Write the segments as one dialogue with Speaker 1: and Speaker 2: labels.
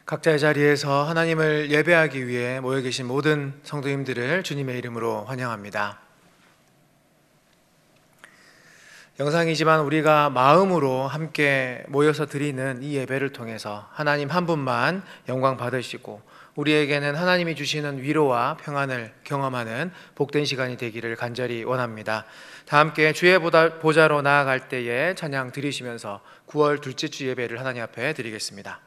Speaker 1: 각자의 자리에서 하나님을 예배하기 위해 모여 계신 모든 성도님들을 주님의 이름으로 환영합니다. 영상이지만 우리가 마음으로 함께 모여서 드리는 이 예배를 통해서 하나님 한 분만 영광 받으시고 우리에게는 하나님이 주시는 위로와 평안을 경험하는 복된 시간이 되기를 간절히 원합니다. 다 함께 주의 보좌로 나아갈 때에 찬양 드리시면서 9월 둘째 주 예배를 하나님 앞에 드리겠습니다.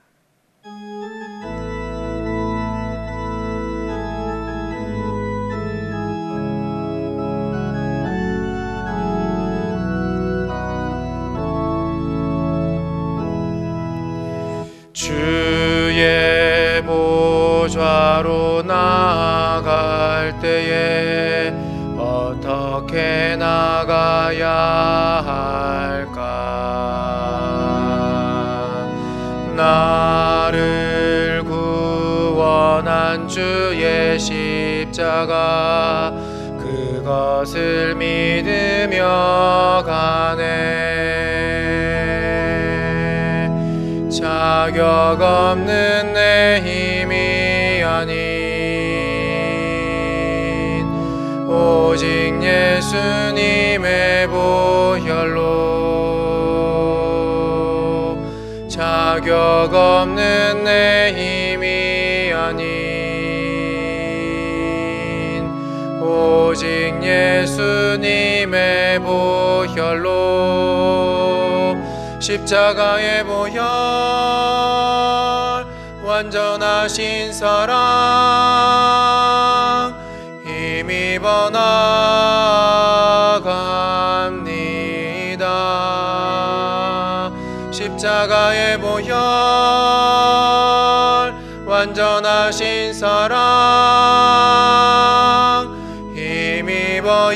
Speaker 1: 주의 보좌로 나아갈 때에 어떻게 나가야 할까? 나를 구원한 주의 십자가 그것을 믿으며 가네. 자격 없는 내 힘이 아닌 오직 예수님의 보혈로 자격 없는 내 힘이 아닌 오직 예수님의 보혈로 십자가의 보혈 완전하신 사랑 힘입어 나아갑니다. 십자가의 보혈 완전하신 사랑 힘입어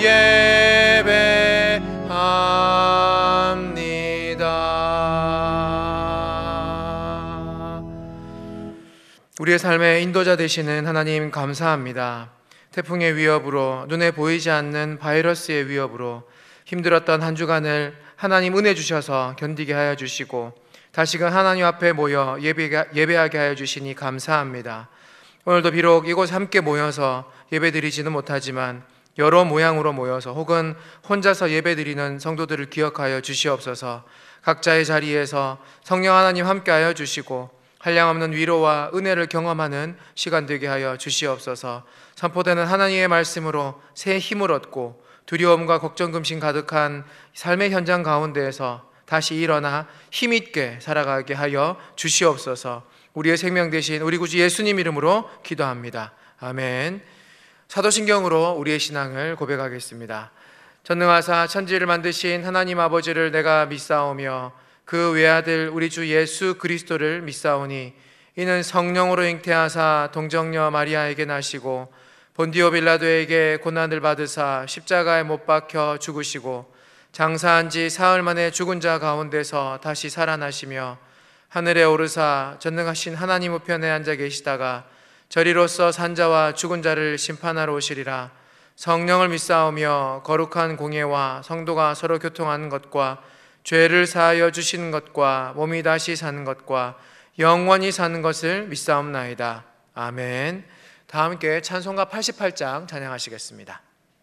Speaker 1: 우리의 삶의 인도자 되시는 하나님 감사합니다. 태풍의 위협으로 눈에 보이지 않는 바이러스의 위협으로 힘들었던 한 주간을 하나님 은혜 주셔서 견디게 하여 주시고 다시금 하나님 앞에 모여 예배하게 하여 주시니 감사합니다. 오늘도 비록 이곳에 함께 모여서 예배드리지는 못하지만 여러 모양으로 모여서 혹은 혼자서 예배드리는 성도들을 기억하여 주시옵소서. 각자의 자리에서 성령 하나님 함께하여 주시고 한량없는 위로와 은혜를 경험하는 시간 되게 하여 주시옵소서. 선포되는 하나님의 말씀으로 새 힘을 얻고 두려움과 걱정 근심 가득한 삶의 현장 가운데에서 다시 일어나 힘있게 살아가게 하여 주시옵소서. 우리의 생명 되신 우리 구주 예수님 이름으로 기도합니다. 아멘. 사도신경으로 우리의 신앙을 고백하겠습니다. 전능하사 천지를 만드신 하나님 아버지를 내가 믿사오며 그 외아들 우리 주 예수 그리스도를 믿사오니 이는 성령으로 잉태하사 동정녀 마리아에게 나시고 본디오 빌라도에게 고난을 받으사 십자가에 못 박혀 죽으시고 장사한 지 사흘 만에 죽은 자 가운데서 다시 살아나시며 하늘에 오르사 전능하신 하나님 우편에 앉아 계시다가 저리로서 산자와 죽은 자를 심판하러 오시리라. 성령을 믿사오며 거룩한 공예와 성도가 서로 교통하는 것과 죄를 사하여 주시는 것과 몸이 다시 사는 것과 영원히 사는 것을 믿사옵나이다. 아멘. 다 함께 찬송가 88장 찬양하시겠습니다.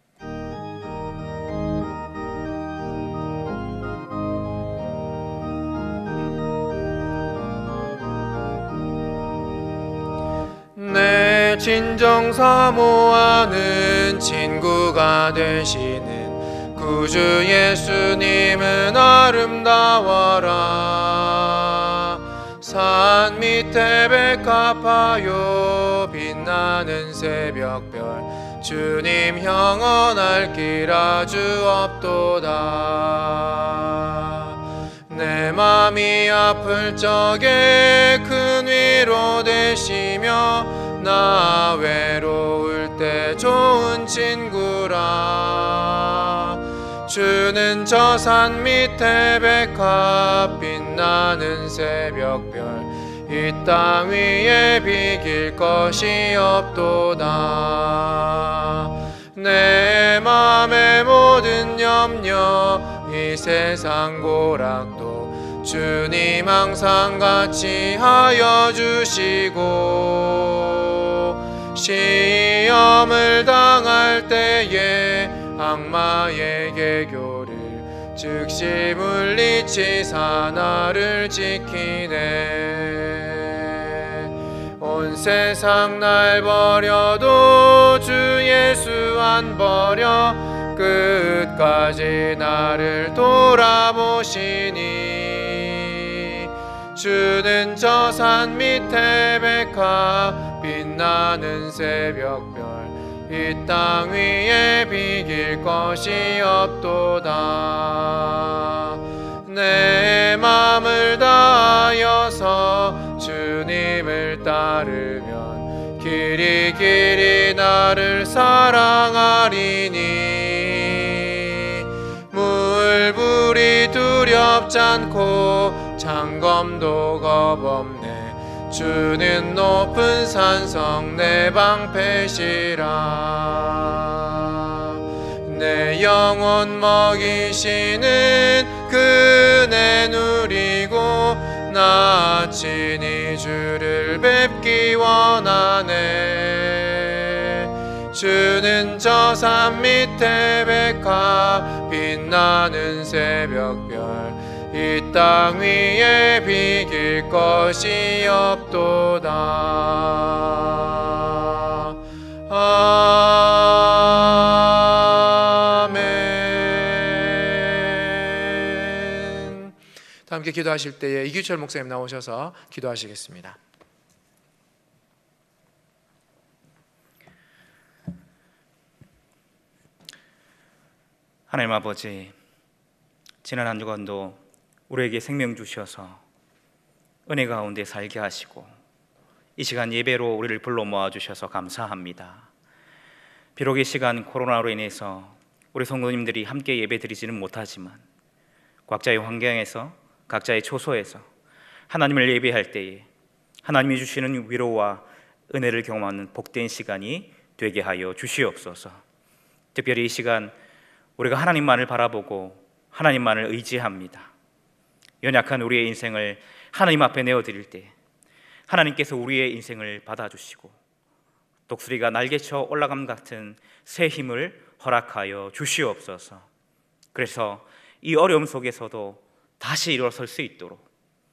Speaker 1: 내 진정 사모하는 친구가 되시는 구주 예수님은 아름다워라. 산 밑에 백합화요 빛나는 새벽별 주님 영원할 길 아주 없도다. 내 맘이 아플 적에 큰 위로 되시며 나 외로울 때 좋은 친구라. 주는 저 산 밑에 백합 빛나는 새벽별 이 땅 위에 비길 것이 없도다. 내 맘의 모든 염려 이 세상 고락도 주님 항상 같이 하여 주시고 시험을 당할 때에 악마의 계교를 즉시 물리치사 나를 지키네. 온 세상 날 버려도 주 예수 안 버려 끝까지 나를 돌아보시니. 주는 저 산 밑에 백화 빛나는 새벽별 이 땅 위에 비길 것이 없도다. 내 맘을 다하여서 주님을 따르면 길이 길이 나를 사랑하리니. 물불이 두렵지 않고 창검도 겁없네. 주는 높은 산성 내 방패시라. 내 영혼 먹이시는 그네 누리고 나 친히 주를 뵙기 원하네. 주는 저 산 밑에 백화 빛나는 새벽별 이 땅 위에 비길 것이 없도다. 아멘. 다 함께 기도하실 때에 이규철 목사님 나오셔서 기도하시겠습니다.
Speaker 2: 하나님 아버지, 지난 한 주간도 우리에게 생명 주셔서 은혜 가운데 살게 하시고 이 시간 예배로 우리를 불러 모아주셔서 감사합니다. 비록 이 시간 코로나로 인해서 우리 성도님들이 함께 예배 드리지는 못하지만 각자의 환경에서 각자의 초소에서 하나님을 예배할 때에 하나님이 주시는 위로와 은혜를 경험하는 복된 시간이 되게 하여 주시옵소서. 특별히 이 시간 우리가 하나님만을 바라보고 하나님만을 의지합니다. 연약한 우리의 인생을 하나님 앞에 내어드릴 때 하나님께서 우리의 인생을 받아주시고 독수리가 날개쳐 올라감 같은 새 힘을 허락하여 주시옵소서. 그래서 이 어려움 속에서도 다시 일어설 수 있도록,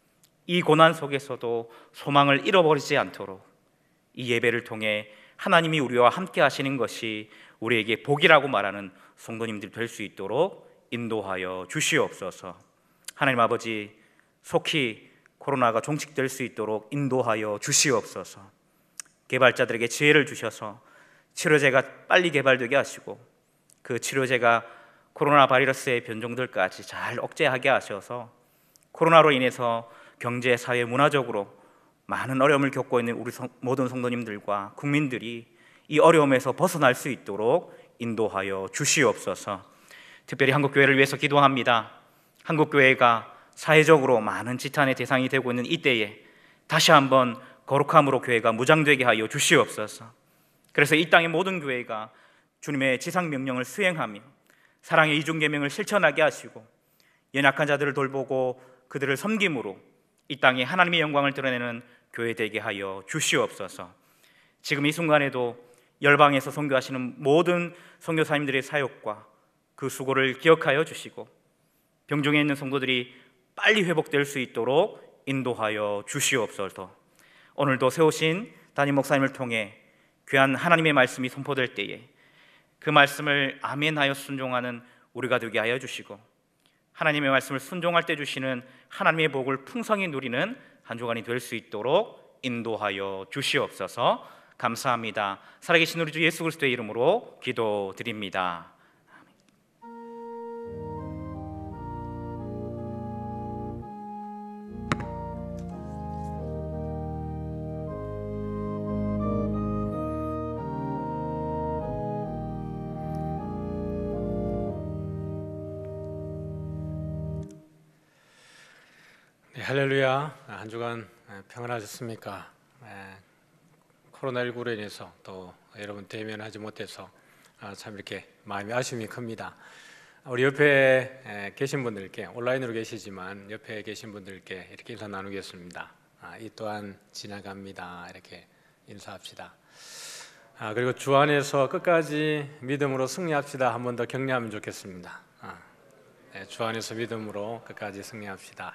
Speaker 2: 이 고난 속에서도 소망을 잃어버리지 않도록 이 예배를 통해 하나님이 우리와 함께 하시는 것이 우리에게 복이라고 말하는 성도님들 될 수 있도록 인도하여 주시옵소서. 하나님 아버지, 속히 코로나가 종식될 수 있도록 인도하여 주시옵소서. 개발자들에게 지혜를 주셔서 치료제가 빨리 개발되게 하시고 그 치료제가 코로나 바이러스의 변종들까지 잘 억제하게 하셔서 코로나로 인해서 경제, 사회, 문화적으로 많은 어려움을 겪고 있는 우리 모든 성도님들과 국민들이 이 어려움에서 벗어날 수 있도록 인도하여 주시옵소서. 특별히 한국교회를 위해서 기도합니다. 한국교회가 사회적으로 많은 지탄의 대상이 되고 있는 이때에 다시 한번 거룩함으로 교회가 무장되게 하여 주시옵소서. 그래서 이 땅의 모든 교회가 주님의 지상명령을 수행하며 사랑의 이중계명을 실천하게 하시고 연약한 자들을 돌보고 그들을 섬김으로 이 땅에 하나님의 영광을 드러내는 교회 되게 하여 주시옵소서. 지금 이 순간에도 열방에서 선교하시는 모든 선교사님들의 사역과 그 수고를 기억하여 주시고 병중에 있는 성도들이 빨리 회복될 수 있도록 인도하여 주시옵소서. 오늘도 세우신 담임 목사님을 통해 귀한 하나님의 말씀이 선포될 때에 그 말씀을 아멘하여 순종하는 우리가 되게 하여 주시고 하나님의 말씀을 순종할 때 주시는 하나님의 복을 풍성히 누리는 한 주간이 될 수 있도록 인도하여 주시옵소서. 감사합니다. 살아계신 우리 주 예수 그리스도의 이름으로 기도드립니다.
Speaker 3: 네, 할렐루야. 한 주간 평안하셨습니까? 코로나19로 인해서 또 여러분 대면하지 못해서 참 이렇게 마음이 아쉬움이 큽니다. 우리 옆에 계신 분들께, 온라인으로 계시지만 옆에 계신 분들께 이렇게 인사 나누겠습니다. 이 또한 지나갑니다. 이렇게 인사합시다. 그리고 주 안에서 끝까지 믿음으로 승리합시다. 한 번 더 격려하면 좋겠습니다. 네, 주 안에서 믿음으로 끝까지 승리합시다.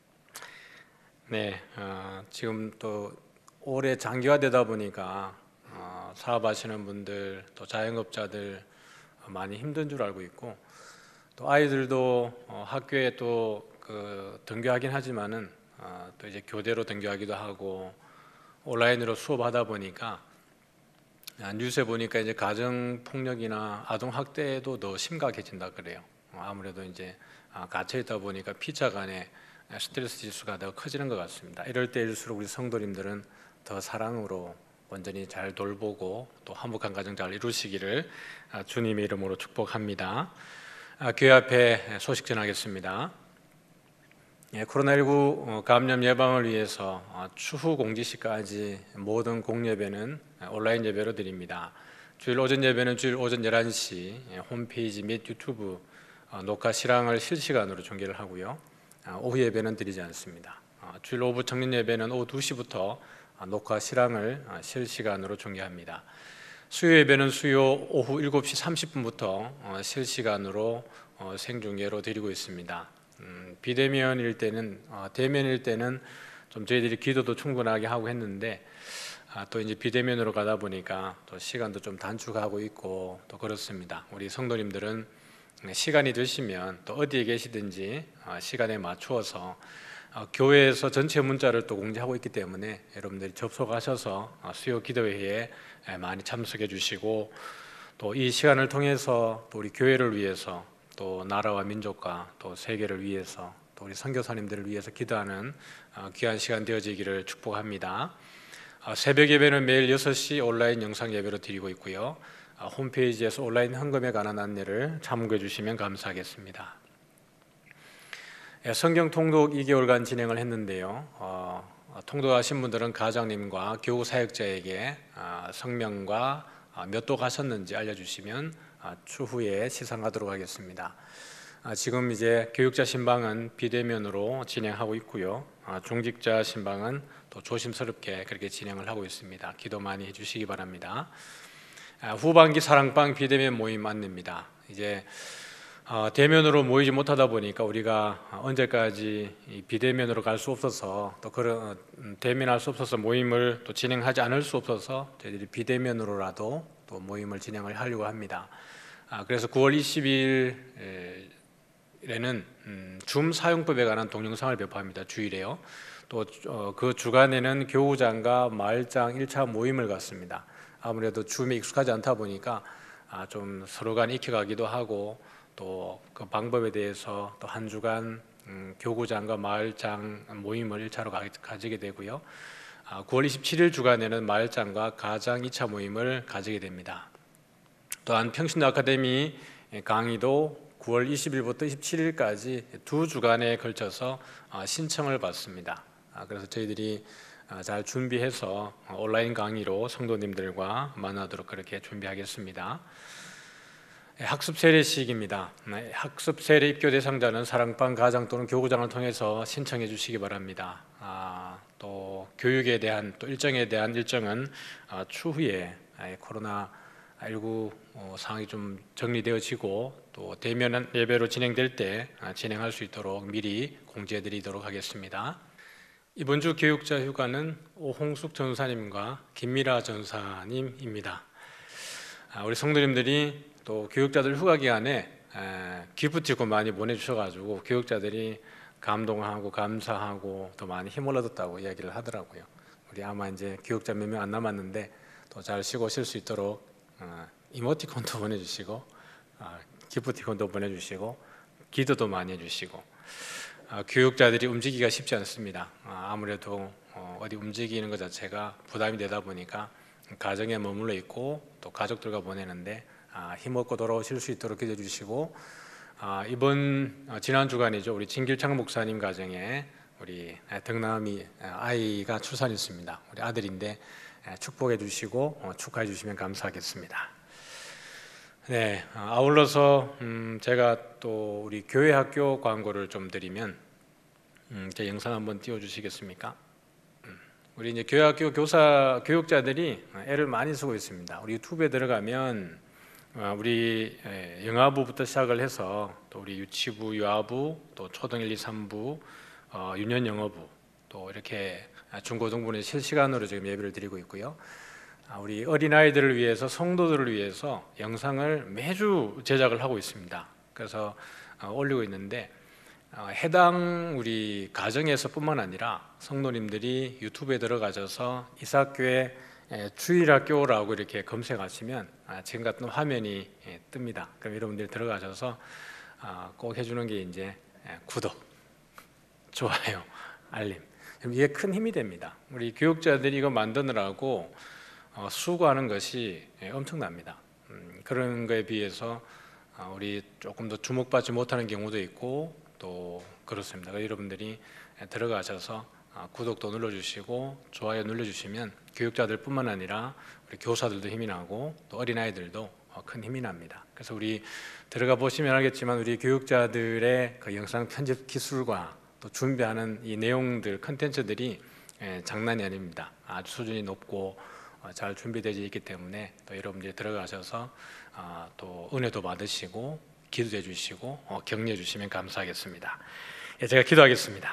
Speaker 3: 네, 지금 또 올해 장기화되다 보니까 사업하시는 분들, 또 자영업자들 많이 힘든 줄 알고 있고, 또 아이들도 학교에 또 등교하긴 하지만은 또 이제 교대로 등교하기도 하고 온라인으로 수업하다 보니까 뉴스에 보니까 이제 가정 폭력이나 아동 학대도 더 심각해진다 그래요. 아무래도 이제 갇혀 있다 보니까 피자 간의 스트레스 지수가 더 커지는 것 같습니다. 이럴 때일수록 우리 성도님들은 더 사랑으로 온전히 잘 돌보고 또 화목한 가정 잘 이루시기를 주님의 이름으로 축복합니다. 교회 앞에 소식 전하겠습니다. 코로나19 감염 예방을 위해서 추후 공지시까지 모든 공예배는 온라인 예배로 드립니다. 주일 오전 예배는 주일 오전 11시 홈페이지 및 유튜브 녹화 실황을 실시간으로 중계를 하고요. 오후 예배는 드리지 않습니다. 주일 오후 청년 예배는 오후 2시부터 녹화 실황을 실시간으로 중계합니다. 수요 예배는 수요 오후 7시 30분부터 실시간으로 생중계로 드리고 있습니다. 비대면일 때는 대면일 때는 좀 저희들이 기도도 충분하게 하고 했는데 또 이제 비대면으로 가다 보니까 또 시간도 좀 단축하고 있고 또 그렇습니다. 우리 성도님들은 시간이 되시면 또 어디에 계시든지 시간에 맞추어서 교회에서 전체 문자를 또 공지하고 있기 때문에 여러분들이 접속하셔서 수요 기도회에 많이 참석해 주시고 또 이 시간을 통해서 또 우리 교회를 위해서 또 나라와 민족과 또 세계를 위해서 또 우리 선교사님들을 위해서 기도하는 귀한 시간 되어지기를 축복합니다. 새벽 예배는 매일 6시 온라인 영상 예배로 드리고 있고요. 홈페이지에서 온라인 헌금에 관한 안내를 참고해 주시면 감사하겠습니다. 성경 통독 2개월간 진행을 했는데요. 통독하신 분들은 가장님과 교우 사역자에게 성명과 몇 도 가셨는지 알려주시면 추후에 시상하도록 하겠습니다. 지금 이제 교육자 신방은 비대면으로 진행하고 있고요. 중직자 신방은 또 조심스럽게 그렇게 진행을 하고 있습니다. 기도 많이 해주시기 바랍니다. 후반기 사랑방 비대면 모임 안내입니다. 이제 대면으로 모이지 못하다 보니까 우리가 언제까지 비대면으로 갈 수 없어서 또 그런 대면할 수 없어서 모임을 또 진행하지 않을 수 없어서 저희들이 비대면으로라도 또 모임을 진행을 하려고 합니다. 그래서 9월 20일에는 줌 사용법에 관한 동영상을 배포합니다. 주일에요. 또 그 주간에는 교우장과 마을장 1차 모임을 갖습니다. 아무래도 줌에 익숙하지 않다 보니까 좀 서로 간 익혀가기도 하고 또 그 방법에 대해서 또 한 주간 교구장과 마을장 모임을 1차로 가지게 되고요. 9월 27일 주간에는 마을장과 가장 2차 모임을 가지게 됩니다. 또한 평신도 아카데미 강의도 9월 20일부터 27일까지 두 주간에 걸쳐서 신청을 받습니다. 그래서 저희들이 잘 준비해서 온라인 강의로 성도님들과 만나도록 그렇게 준비하겠습니다. 학습 세례 시기입니다. 학습 세례 입교 대상자는 사랑방 가장 또는 교구장을 통해서 신청해 주시기 바랍니다. 또 교육에 대한 또 일정에 대한 일정은 추후에 코로나19 상황이 좀 정리되어지고 또 대면 예배로 진행될 때 진행할 수 있도록 미리 공지해 드리도록 하겠습니다. 이번 주 교육자 휴가는 오홍숙 전사님과 김미라 전사님입니다. 우리 성도님들이 또 교육자들 휴가 기간에 기프티콘 많이 보내주셔가지고 교육자들이 감동하고 감사하고 또 많이 힘을 얻었다고 이야기를 하더라고요. 우리 아마 이제 교육자 몇 명 안 남았는데 또 잘 쉬고 쉴 수 있도록 이모티콘도 보내주시고 기프티콘도 보내주시고 기도도 많이 해주시고 교육자들이 움직이기가 쉽지 않습니다. 아무래도 어디 움직이는 것 자체가 부담이 되다 보니까 가정에 머물러 있고 또 가족들과 보내는데 힘없고 돌아오실 수 있도록 기도해 주시고 이번 지난 주간이죠. 우리 진길창 목사님 가정에 우리 덕남이 아이가 출산했습니다. 우리 아들인데 축복해 주시고 축하해 주시면 감사하겠습니다. 네, 아울러서 제가 또 우리 교회 학교 광고를 좀 드리면 제 영상 한번 띄워주시겠습니까? 우리 이제 교회 학교 교육자들이 애를 많이 쓰고 있습니다. 우리 유튜브에 들어가면 우리 영아부부터 시작을 해서 또 우리 유치부, 유아부, 또 초등 1, 2, 3부, 유년 영어부, 또 이렇게 중고등부는 실시간으로 지금 예배를 드리고 있고요. 우리 어린아이들을 위해서, 성도들을 위해서 영상을 매주 제작을 하고 있습니다. 그래서 올리고 있는데 해당 우리 가정에서뿐만 아니라 성도님들이 유튜브에 들어가셔서 이삭교회 주일학교라고 이렇게 검색하시면 지금 같은 화면이 뜹니다. 그럼 여러분들이 들어가셔서 꼭 해주는 게 이제 구독, 좋아요, 알림. 이게 큰 힘이 됩니다. 우리 교육자들이 이거 만드느라고 수고하는 것이 엄청납니다. 그런 거에 비해서 우리 조금 더 주목받지 못하는 경우도 있고 또 그렇습니다. 여러분들이 들어가셔서 구독도 눌러주시고 좋아요 눌러주시면 교육자들뿐만 아니라 우리 교사들도 힘이 나고 또 어린아이들도 큰 힘이 납니다. 그래서 우리 들어가 보시면 알겠지만 우리 교육자들의 그 영상 편집 기술과 또 준비하는 이 내용들, 컨텐츠들이 장난이 아닙니다. 아주 수준이 높고 잘 준비되어 있기 때문에 또 여러분들이 들어가셔서 또 은혜도 받으시고 기도해 주시고 격려해 주시면 감사하겠습니다. 제가 기도하겠습니다.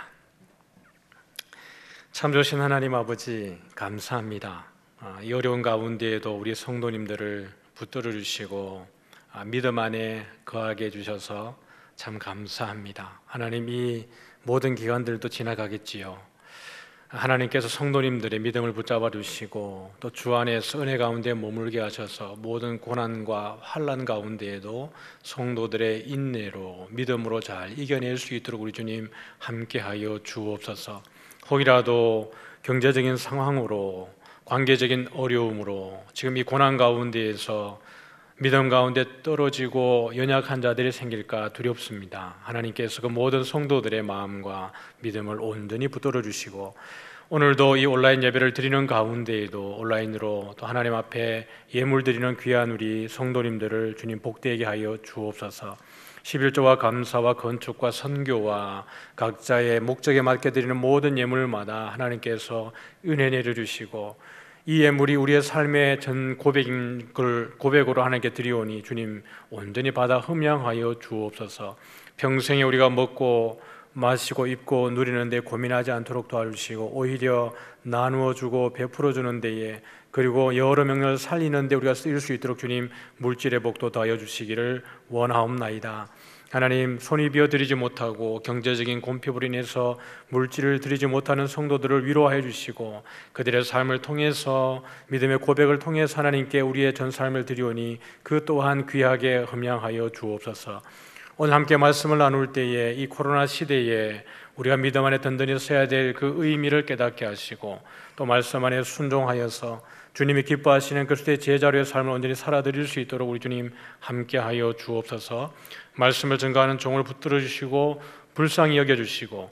Speaker 3: 참 좋으신 하나님 아버지 감사합니다. 이 어려운 가운데에도 우리 성도님들을 붙들어 주시고 믿음 안에 거하게 해주셔서 참 감사합니다. 하나님, 이 모든 기간들도 지나가겠지요. 하나님께서 성도님들의 믿음을 붙잡아 주시고 또 주 안에서 은혜 가운데 머물게 하셔서 모든 고난과 환난 가운데에도 성도들의 인내로 믿음으로 잘 이겨낼 수 있도록 우리 주님 함께하여 주옵소서. 혹이라도 경제적인 상황으로, 관계적인 어려움으로 지금 이 고난 가운데에서 믿음 가운데 떨어지고 연약한 자들이 생길까 두렵습니다. 하나님께서 그 모든 성도들의 마음과 믿음을 온전히 붙들어 주시고 오늘도 이 온라인 예배를 드리는 가운데에도 온라인으로 또 하나님 앞에 예물 드리는 귀한 우리 성도님들을 주님 복되게 하여 주옵소서. 11조와 감사와 건축과 선교와 각자의 목적에 맞게 드리는 모든 예물마다 하나님께서 은혜 내려주시고 이 예물이 우리의 삶의 전 고백으로 하나님께 드리오니 주님 온전히 받아 흠양하여 주옵소서. 평생에 우리가 먹고 마시고 입고 누리는 데 고민하지 않도록 도와주시고 오히려 나누어 주고 베풀어 주는 데에 그리고 여러 명을 살리는 데 우리가 쓰일 수 있도록 주님 물질의 복도 더하여 주시기를 원하옵나이다. 하나님, 손이 비어 드리지 못하고 경제적인 곤핍으로 인해서 물질을 드리지 못하는 성도들을 위로하여 주시고 그들의 삶을 통해서 믿음의 고백을 통해서 하나님께 우리의 전 삶을 드리오니 그 또한 귀하게 흠양하여 주옵소서. 오늘 함께 말씀을 나눌 때에 이 코로나 시대에 우리가 믿음 안에 든든히 서야 될 그 의미를 깨닫게 하시고 또 말씀 안에 순종하여서 주님이 기뻐하시는 그리스도의 제자로의 삶을 온전히 살아드릴 수 있도록 우리 주님 함께하여 주옵소서. 말씀을 증거하는 종을 붙들어 주시고 불쌍히 여겨주시고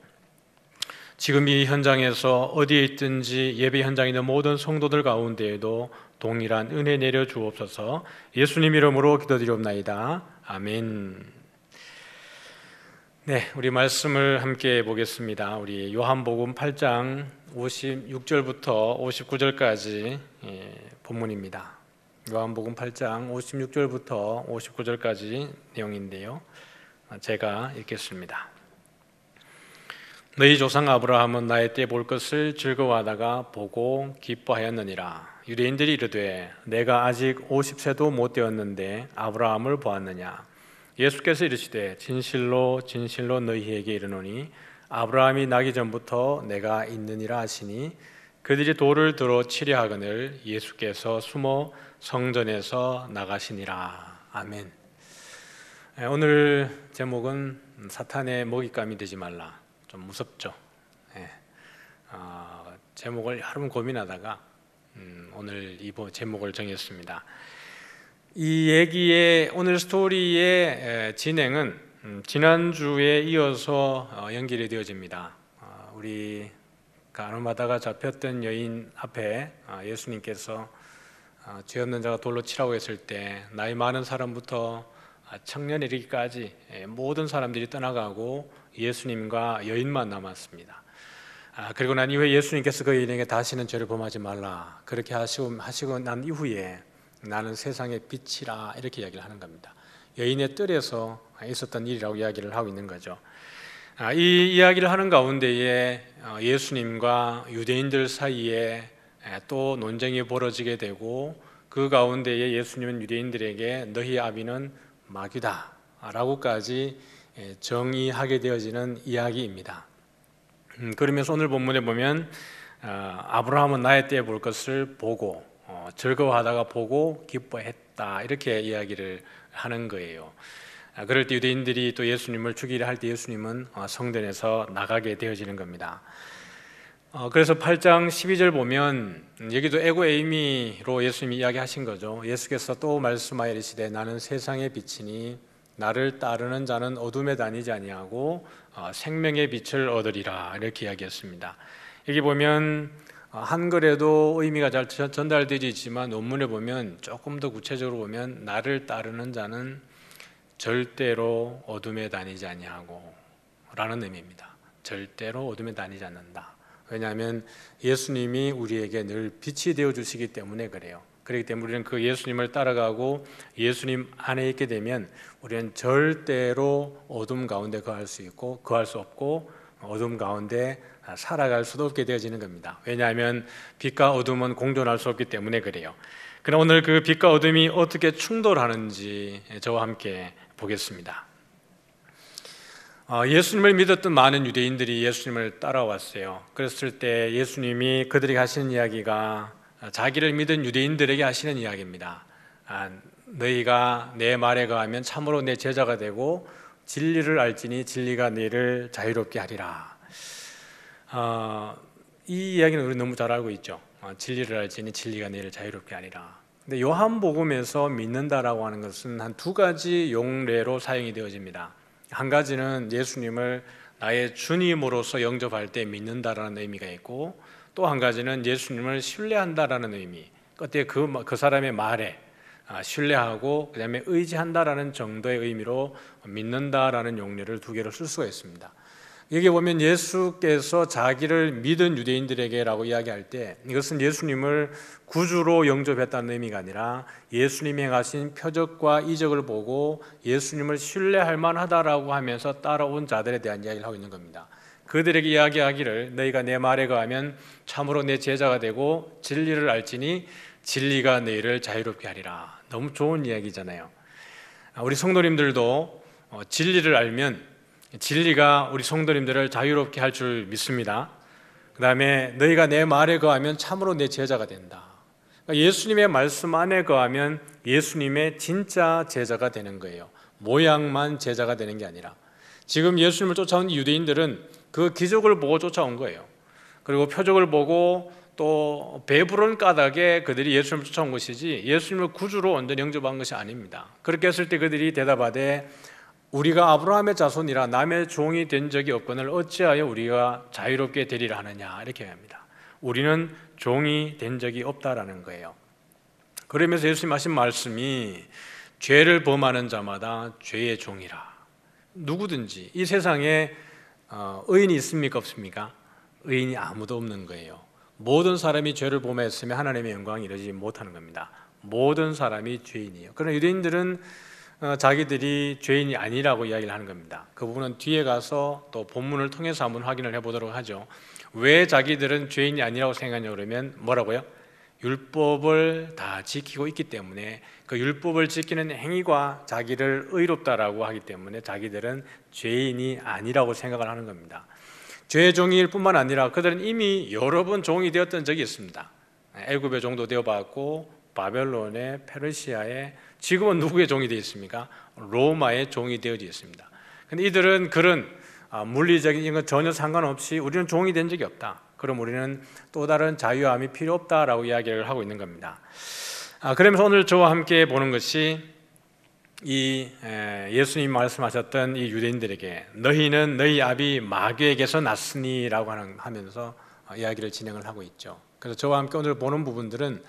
Speaker 3: 지금 이 현장에서 어디에 있든지 예배 현장에 있는 모든 성도들 가운데에도 동일한 은혜 내려 주옵소서. 예수님 이름으로 기도드리옵나이다. 아멘. 네, 우리 말씀을 함께 보겠습니다. 우리 요한복음 8장 56절부터 59절까지 본문입니다. 요한복음 8장 56절부터 59절까지 내용인데요. 제가 읽겠습니다. 너희 조상 아브라함은 나의 때 볼 것을 즐거워하다가 보고 기뻐하였느니라. 유대인들이 이르되 내가 아직 50세도 못 되었는데 아브라함을 보았느냐. 예수께서 이르시되 진실로 진실로 너희에게 이르노니 아브라함이 나기 전부터 내가 있느니라 하시니 그들이 돌을 들어 치려 하거늘 예수께서 숨어 성전에서 나가시니라. 아멘. 오늘 제목은 사탄의 먹잇감이 되지 말라. 좀 무섭죠. 제목을 여러 번 고민하다가 오늘 이 제목을 정했습니다. 이 얘기의 오늘 스토리의 진행은 지난주에 이어서 연결이 되어집니다. 우리 가늠하다가 잡혔던 여인 앞에 예수님께서 죄 없는 자가 돌로 치라고 했을 때 나이 많은 사람부터 청년 이르기까지 모든 사람들이 떠나가고 예수님과 여인만 남았습니다. 그리고 난 이후에 예수님께서 그 여인에게 다시는 죄를 범하지 말라 그렇게 하시고 난 이후에 나는 세상의 빛이라 이렇게 이야기를 하는 겁니다. 여인의 뜰에서 있었던 일이라고 이야기를 하고 있는 거죠. 이 이야기를 하는 가운데에 예수님과 유대인들 사이에 또 논쟁이 벌어지게 되고 그 가운데에 예수님은 유대인들에게 너희 아비는 마귀다 라고까지 정의하게 되어지는 이야기입니다. 그러면서 오늘 본문에 보면 아브라함은 나의 때에 볼 것을 보고 즐거워하다가 보고 기뻐했다 이렇게 이야기를 하는 거예요. 그럴 때 유대인들이 또 예수님을 죽이려 할 때 예수님은 성전에서 나가게 되어지는 겁니다. 그래서 8장 12절 보면 여기도 에고에이미로 예수님이 이야기하신 거죠. 예수께서 또 말씀하여 이르시되 나는 세상의 빛이니 나를 따르는 자는 어둠에 다니지 아니하고 생명의 빛을 얻으리라 이렇게 이야기했습니다. 여기 보면 한글에도 의미가 잘 전달되지 있지만 논문에 보면 조금 더 구체적으로 보면 나를 따르는 자는 절대로 어둠에 다니지 아니하고 라는 의미입니다. 절대로 어둠에 다니지 않는다. 왜냐하면 예수님이 우리에게 늘 빛이 되어주시기 때문에 그래요. 그렇기 때문에 우리는 그 예수님을 따라가고 예수님 안에 있게 되면 우리는 절대로 어둠 가운데 거할 수 있고 거할 수 없고 어둠 가운데 살아갈 수도 없게 되어지는 겁니다. 왜냐하면 빛과 어둠은 공존할 수 없기 때문에 그래요. 그럼 오늘 그 빛과 어둠이 어떻게 충돌하는지 저와 함께 보겠습니다. 예수님을 믿었던 많은 유대인들이 예수님을 따라왔어요. 그랬을 때 예수님이 그들에게 하시는 이야기가 자기를 믿은 유대인들에게 하시는 이야기입니다. 너희가 내 말에 거하면 참으로 내 제자가 되고 진리를 알지니 진리가 너희를 자유롭게 하리라. 이 이야기는 우리 너무 잘 알고 있죠. 진리를 알지니 진리가 너희를 자유롭게 하리라. 근데 요한복음에서 믿는다라고 하는 것은 한 두 가지 용례로 사용이 되어집니다. 한 가지는 예수님을 나의 주님으로서 영접할 때 믿는다라는 의미가 있고 또 한 가지는 예수님을 신뢰한다라는 의미, 그때 그 사람의 말에 신뢰하고 그 다음에 의지한다라는 정도의 의미로 믿는다라는 용례를 두 개로 쓸 수가 있습니다. 여기 보면 예수께서 자기를 믿은 유대인들에게라고 이야기할 때 이것은 예수님을 구주로 영접했다는 의미가 아니라 예수님이 행하신 표적과 이적을 보고 예수님을 신뢰할 만하다라고 하면서 따라온 자들에 대한 이야기를 하고 있는 겁니다. 그들에게 이야기하기를 너희가 내 말에 거하면 참으로 내 제자가 되고 진리를 알지니 진리가 너희를 자유롭게 하리라. 너무 좋은 이야기잖아요. 우리 성도님들도 진리를 알면 진리가 우리 성도님들을 자유롭게 할 줄 믿습니다. 그 다음에 너희가 내 말에 거하면 참으로 내 제자가 된다. 그러니까 예수님의 말씀 안에 거하면 예수님의 진짜 제자가 되는 거예요. 모양만 제자가 되는 게 아니라 지금 예수님을 쫓아온 유대인들은 그 기적을 보고 쫓아온 거예요. 그리고 표적을 보고 또 배부른 까닭에 그들이 예수님을 쫓아온 것이지 예수님을 구주로 완전히 영접한 것이 아닙니다. 그렇게 했을 때 그들이 대답하되 우리가 아브라함의 자손이라 남의 종이 된 적이 없거늘 어찌하여 우리가 자유롭게 되리라 하느냐 이렇게 합니다. 우리는 종이 된 적이 없다라는 거예요. 그러면서 예수님 하신 말씀이 죄를 범하는 자마다 죄의 종이라. 누구든지 이 세상에 의인이 있습니까 없습니까? 의인이 아무도 없는 거예요. 모든 사람이 죄를 범했으면 하나님의 영광이 이루어지지 못하는 겁니다. 모든 사람이 죄인이에요. 그러나 유대인들은 자기들이 죄인이 아니라고 이야기를 하는 겁니다. 그 부분은 뒤에 가서 또 본문을 통해서 한번 확인을 해보도록 하죠. 왜 자기들은 죄인이 아니라고 생각하냐 그러면 뭐라고요? 율법을 다 지키고 있기 때문에 그 율법을 지키는 행위가 자기를 의롭다라고 하기 때문에 자기들은 죄인이 아니라고 생각을 하는 겁니다. 죄의 종일 뿐만 아니라 그들은 이미 여러 번 종이 되었던 적이 있습니다. 애굽의 종도 되어봤고 바벨론의 페르시아의 지금은 누구의 종이 되어 있습니까? 로마의 종이 되어져 있습니다. 근데 이들은 그런 물리적인 건 전혀 상관없이 우리는 종이 된 적이 없다. 그럼 우리는 또 다른 자유함이 필요 없다라고 이야기를 하고 있는 겁니다. 그러면서 오늘 저와 함께 보는 것이 이 예수님 말씀하셨던 이 유대인들에게 너희는 너희 아비 마귀에게서 났으니라고 하면서 이야기를 진행을 하고 있죠. 그래서 저와 함께 오늘 보는 부분들은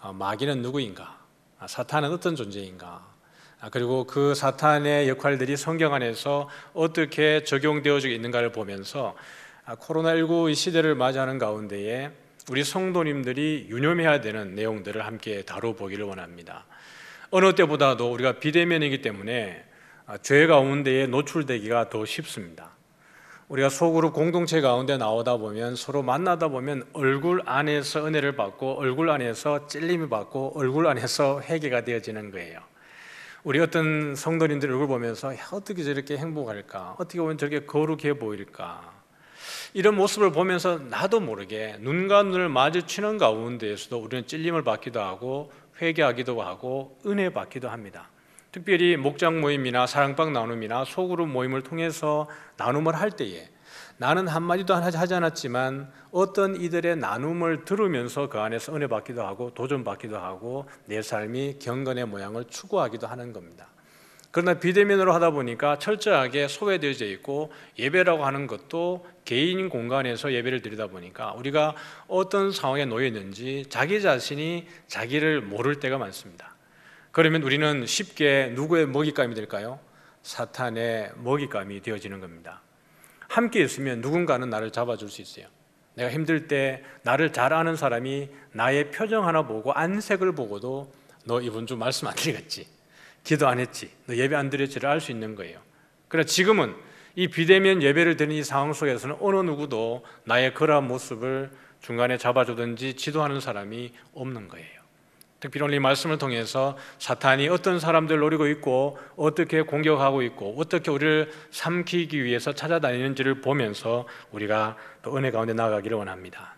Speaker 3: 마귀는 누구인가? 사탄은 어떤 존재인가? 그리고 그 사탄의 역할들이 성경 안에서 어떻게 적용되어지고 있는가를 보면서 코로나19 이 시대를 맞이하는 가운데에 우리 성도님들이 유념해야 되는 내용들을 함께 다뤄보기를 원합니다. 어느 때보다도 우리가 비대면이기 때문에 죄 가운데에 노출되기가 더 쉽습니다. 우리가 소그룹 공동체 가운데 나오다 보면 서로 만나다 보면 얼굴 안에서 은혜를 받고 얼굴 안에서 찔림을 받고 얼굴 안에서 회개가 되어지는 거예요. 우리 어떤 성도님들 얼굴 보면서 어떻게 저렇게 행복할까? 어떻게 보면 저렇게 거룩해 보일까? 이런 모습을 보면서 나도 모르게 눈과 눈을 마주치는 가운데에서도 우리는 찔림을 받기도 하고 회개하기도 하고 은혜 받기도 합니다. 특별히 목장 모임이나 사랑방 나눔이나 소그룹 모임을 통해서 나눔을 할 때에 나는 한마디도 하지 않았지만 어떤 이들의 나눔을 들으면서 그 안에서 은혜 받기도 하고 도전 받기도 하고 내 삶이 경건의 모양을 추구하기도 하는 겁니다. 그러나 비대면으로 하다 보니까 철저하게 소외되어져 있고 예배라고 하는 것도 개인 공간에서 예배를 드리다 보니까 우리가 어떤 상황에 놓여 있는지 자기 자신이 자기를 모를 때가 많습니다. 그러면 우리는 쉽게 누구의 먹잇감이 될까요? 사탄의 먹잇감이 되어지는 겁니다. 함께 있으면 누군가는 나를 잡아줄 수 있어요. 내가 힘들 때 나를 잘 아는 사람이 나의 표정 하나 보고 안색을 보고도 너 이번 주 말씀 안 드리겠지, 기도 안 했지, 너 예배 안 드렸지를 알 수 있는 거예요. 그러나 지금은 이 비대면 예배를 드리는 이 상황 속에서는 어느 누구도 나의 그러한 모습을 중간에 잡아주든지 지도하는 사람이 없는 거예요. 특별히 오늘 이 말씀을 통해서 사탄이 어떤 사람들을 노리고 있고 어떻게 공격하고 있고 어떻게 우리를 삼키기 위해서 찾아다니는지를 보면서 우리가 또 은혜 가운데 나아가기를 원합니다.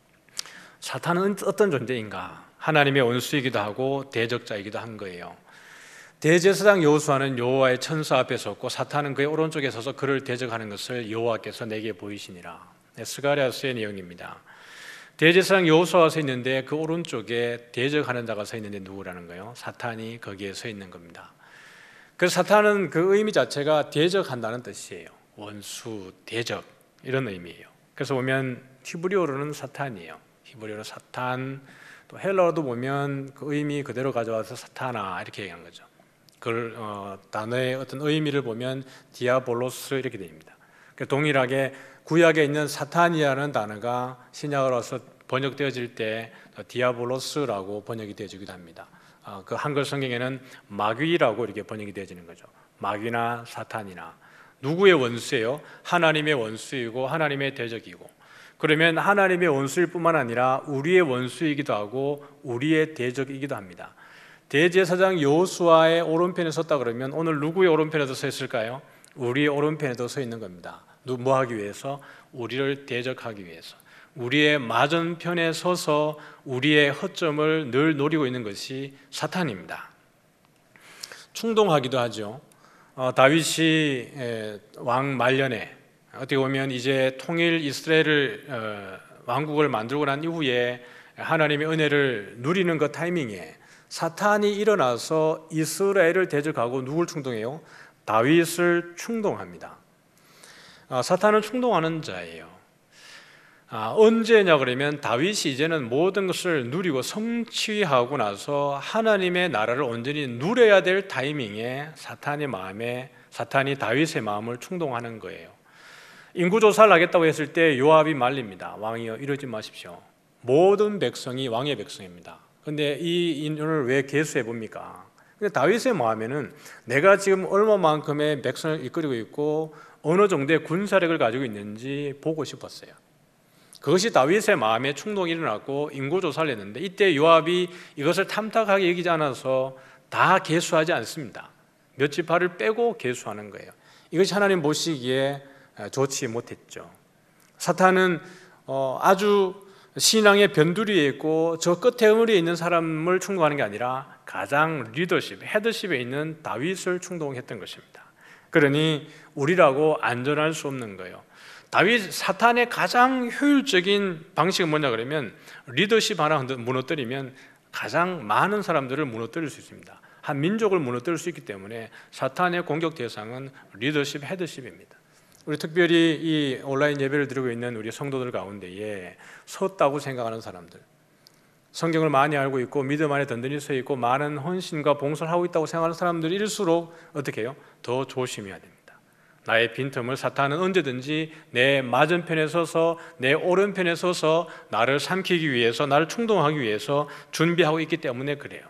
Speaker 3: 사탄은 어떤 존재인가? 하나님의 원수이기도 하고 대적자이기도 한 거예요. 대제사장 여호수아는 여호와의 천사 앞에 섰고 사탄은 그의 오른쪽에 서서 그를 대적하는 것을 여호와께서 내게 보이시니라. 스가랴서의 내용입니다. 대제사장 여호수아가 서 있는데 그 오른쪽에 대적하는 자가 서 있는데 누구라는 거예요? 사탄이 거기에 서 있는 겁니다. 그래서 사탄은 그 의미 자체가 대적한다는 뜻이에요. 원수, 대적 이런 의미예요. 그래서 보면 히브리어로는 사탄이에요. 히브리어로 사탄, 또 헬라어도 보면 그 의미 그대로 가져와서 사타나 이렇게 얘기하는 거죠. 그 단어의 어떤 의미를 보면 디아볼로스 이렇게 됩니다. 동일하게 구약에 있는 사탄이라는 단어가 신약으로 와서 번역되어질 때 디아볼로스라고 번역이 되어지기도 합니다. 그 한글 성경에는 마귀라고 이렇게 번역이 되어지는 거죠. 마귀나 사탄이나 누구의 원수예요? 하나님의 원수이고 하나님의 대적이고, 그러면 하나님의 원수일 뿐만 아니라 우리의 원수이기도 하고 우리의 대적이기도 합니다. 대제사장 여호수아의 오른편에 섰다 그러면 오늘 누구의 오른편에도 서 있을까요? 우리의 오른편에도 서 있는 겁니다. 뭐 하기 위해서? 우리를 대적하기 위해서. 우리의 맞은편에 서서 우리의 허점을 늘 노리고 있는 것이 사탄입니다. 충동하기도 하죠. 다윗이 왕 말년에 어떻게 보면 이제 통일 이스라엘을 왕국을 만들고 난 이후에 하나님의 은혜를 누리는 그 타이밍에 사탄이 일어나서 이스라엘을 대적하고 누굴 충동해요? 다윗을 충동합니다. 사탄은 충동하는 자예요. 언제냐 그러면 다윗이 이제는 모든 것을 누리고 성취하고 나서 하나님의 나라를 온전히 누려야 될 타이밍에 사탄이 다윗의 마음을 충동하는 거예요. 인구조사를 하겠다고 했을 때 요압이 말립니다. 왕이여 이러지 마십시오. 모든 백성이 왕의 백성입니다. 그런데 이 인원을 왜 계수해 봅니까? 근데 다윗의 마음에는 내가 지금 얼마만큼의 백성을 이끌고 있고 어느 정도의 군사력을 가지고 있는지 보고 싶었어요. 그것이 다윗의 마음에 충동이 일어났고 인구조사를 했는데 이때 요압이 이것을 탐탁하게 여기지 않아서 다 계수하지 않습니다. 몇 지파를 빼고 계수하는 거예요. 이것이 하나님 보시기에 좋지 못했죠. 사탄은 아주 신앙의 변두리에 있고 저 끝에 우리에 있는 사람을 충동하는 게 아니라 가장 리더십, 헤드십에 있는 다윗을 충동했던 것입니다. 그러니 우리라고 안전할 수 없는 거예요. 사탄의 가장 효율적인 방식은 뭐냐 그러면 리더십 하나 무너뜨리면 가장 많은 사람들을 무너뜨릴 수 있습니다. 한 민족을 무너뜨릴 수 있기 때문에 사탄의 공격 대상은 리더십, 헤드십입니다. 우리 특별히 이 온라인 예배를 드리고 있는 우리 성도들 가운데에 섰다고 생각하는 사람들, 성경을 많이 알고 있고 믿음 안에 든든히 서 있고 많은 헌신과 봉사를 하고 있다고 생각하는 사람들일수록 어떻게 해요? 더 조심해야 됩니다. 나의 빈틈을 사탄은 언제든지 내 맞은편에 서서 내 오른편에 서서 나를 삼키기 위해서, 나를 충동하기 위해서 준비하고 있기 때문에 그래요.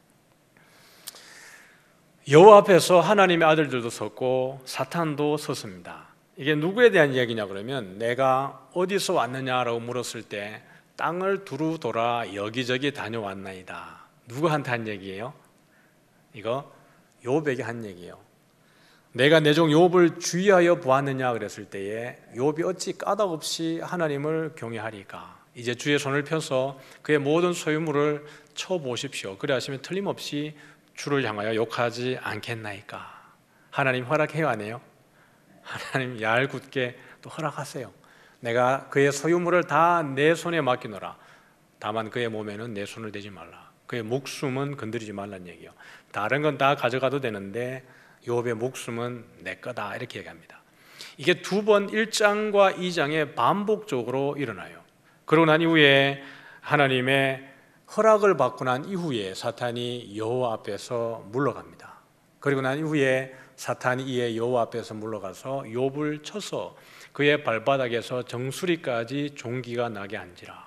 Speaker 3: 여호와 앞에서 하나님의 아들들도 섰고 사탄도 섰습니다. 이게 누구에 대한 이야기냐 그러면, 내가 어디서 왔느냐라고 물었을 때 땅을 두루 돌아 여기저기 다녀왔나이다. 누구한테 한 얘기예요? 이거 욥에게 한 얘기예요. 내가 내 종 욥을 주의하여 보았느냐 그랬을 때에 욥이 어찌 까닭없이 하나님을 경외하리까. 이제 주의 손을 펴서 그의 모든 소유물을 쳐보십시오. 그래 하시면 틀림없이 주를 향하여 욕하지 않겠나이까. 하나님 허락해요, 안 해요? 하나님 얄궂게 또 허락하세요. 내가 그의 소유물을 다 내 손에 맡기노라. 다만 그의 몸에는 내 손을 대지 말라. 그의 목숨은 건드리지 말라는 얘기예요. 다른 건 다 가져가도 되는데 욥의 목숨은 내 거다, 이렇게 얘기합니다. 이게 두 번 1장과 2장에 반복적으로 일어나요. 그러고 난 이후에 하나님의 허락을 받고 난 이후에 사탄이 여호와 앞에서 물러갑니다. 그리고 난 이후에 사탄이 이에 여호와 앞에서 물러가서 욥을 쳐서 그의 발바닥에서 정수리까지 종기가 나게 한지라.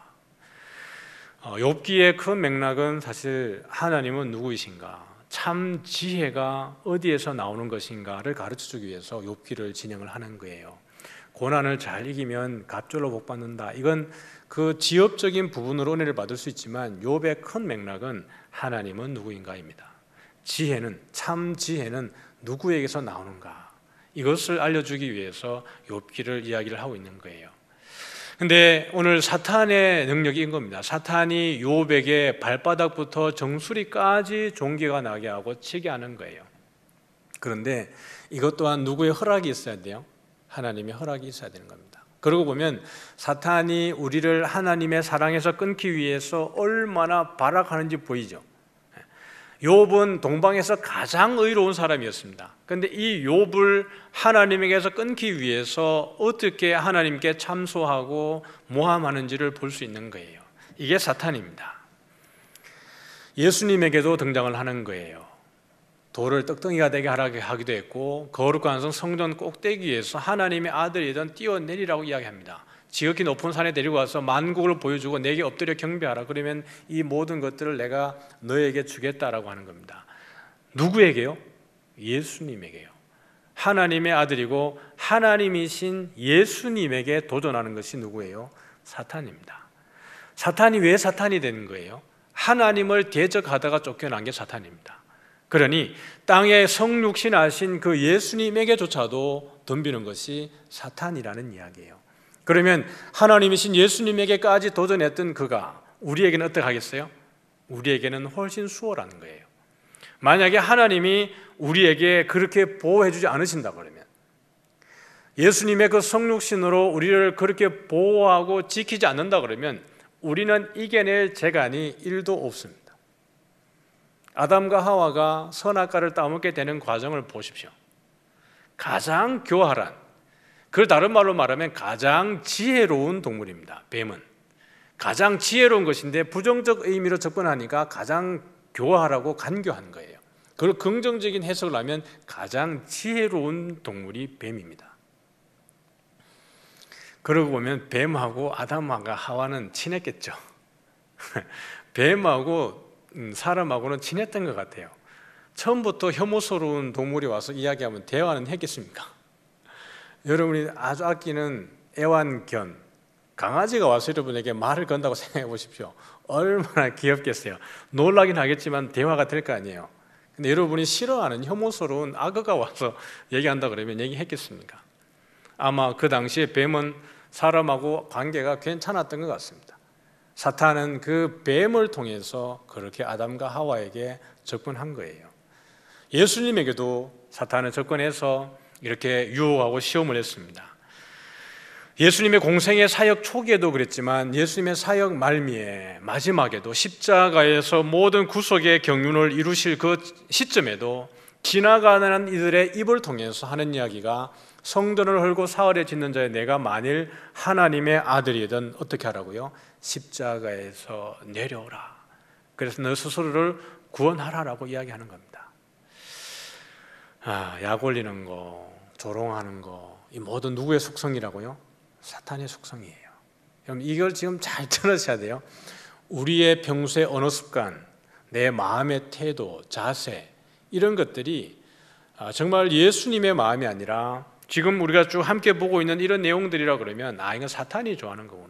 Speaker 3: 욥기의 큰 맥락은 사실 하나님은 누구이신가, 참 지혜가 어디에서 나오는 것인가를 가르쳐주기 위해서 욥기를 진행을 하는 거예요. 고난을 잘 이기면 갑절로 복 받는다. 이건 그 지엽적인 부분으로 은혜를 받을 수 있지만 욥의 큰 맥락은 하나님은 누구인가입니다. 지혜는, 참 지혜는 누구에게서 나오는가, 이것을 알려주기 위해서 욥기를 이야기를 하고 있는 거예요. 근데 오늘 사탄의 능력이 인 겁니다. 사탄이 욥에게 발바닥부터 정수리까지 종기가 나게 하고 치게 하는 거예요. 그런데 이것 또한 누구의 허락이 있어야 돼요? 하나님의 허락이 있어야 되는 겁니다. 그러고 보면 사탄이 우리를 하나님의 사랑에서 끊기 위해서 얼마나 발악하는지 보이죠. 욥은 동방에서 가장 의로운 사람이었습니다. 그런데 이 욥을 하나님에게서 끊기 위해서 어떻게 하나님께 참소하고 모함하는지를 볼 수 있는 거예요. 이게 사탄입니다. 예수님에게도 등장을 하는 거예요. 돌을 떡덩이가 되게 하기도 했고, 거룩한 성전 꼭대기에서 하나님의 아들이던 뛰어내리라고 이야기합니다. 지극히 높은 산에 데리고 와서 만국을 보여주고 내게 엎드려 경배하라. 그러면 이 모든 것들을 내가 너에게 주겠다라고 하는 겁니다. 누구에게요? 예수님에게요. 하나님의 아들이고 하나님이신 예수님에게 도전하는 것이 누구예요? 사탄입니다. 사탄이 왜 사탄이 되는 거예요? 하나님을 대적하다가 쫓겨난 게 사탄입니다. 그러니 땅에 성육신하신 그 예수님에게조차도 덤비는 것이 사탄이라는 이야기예요. 그러면 하나님이신 예수님에게까지 도전했던 그가 우리에게는 어떻게 하겠어요? 우리에게는 훨씬 수월한 거예요. 만약에 하나님이 우리에게 그렇게 보호해주지 않으신다 그러면, 예수님의 그 성육신으로 우리를 그렇게 보호하고 지키지 않는다 그러면 우리는 이겨낼 재간이 1도 없습니다. 아담과 하와가 선악과를 따먹게 되는 과정을 보십시오. 가장 교활한, 그걸 다른 말로 말하면 가장 지혜로운 동물입니다. 뱀은 가장 지혜로운 것인데 부정적 의미로 접근하니까 가장 교활하고 간교한 거예요. 그걸 긍정적인 해석을 하면 가장 지혜로운 동물이 뱀입니다. 그러고 보면 뱀하고 아담과 하와는 친했겠죠. 뱀하고 사람하고는 친했던 것 같아요. 처음부터 혐오스러운 동물이 와서 이야기하면 대화는 했겠습니까? 여러분이 아주 아끼는 애완견, 강아지가 와서 여러분에게 말을 건다고 생각해 보십시오. 얼마나 귀엽겠어요. 놀라긴 하겠지만 대화가 될 거 아니에요. 근데 여러분이 싫어하는 혐오스러운 악어가 와서 얘기한다 그러면 얘기했겠습니까? 아마 그 당시에 뱀은 사람하고 관계가 괜찮았던 것 같습니다. 사탄은 그 뱀을 통해서 그렇게 아담과 하와에게 접근한 거예요. 예수님에게도 사탄은 접근해서 이렇게 유혹하고 시험을 했습니다. 예수님의 공생의 사역 초기에도 그랬지만 예수님의 사역 말미에 마지막에도 십자가에서 모든 구속의 경륜을 이루실 그 시점에도 지나가는 이들의 입을 통해서 하는 이야기가, 성전을 헐고 사흘에 짓는 자의 내가 만일 하나님의 아들이든 어떻게 하라고요? 십자가에서 내려오라. 그래서 너 스스로를 구원하라라고 이야기하는 겁니다. 약 올리는 거, 조롱하는 거, 이 모든 누구의 속성이라고요? 사탄의 속성이에요. 그럼 이걸 지금 잘 들으셔야 돼요. 우리의 평소의 언어 습관, 내 마음의 태도, 자세, 이런 것들이 정말 예수님의 마음이 아니라 지금 우리가 쭉 함께 보고 있는 이런 내용들이라 그러면 이건 사탄이 좋아하는 거구나.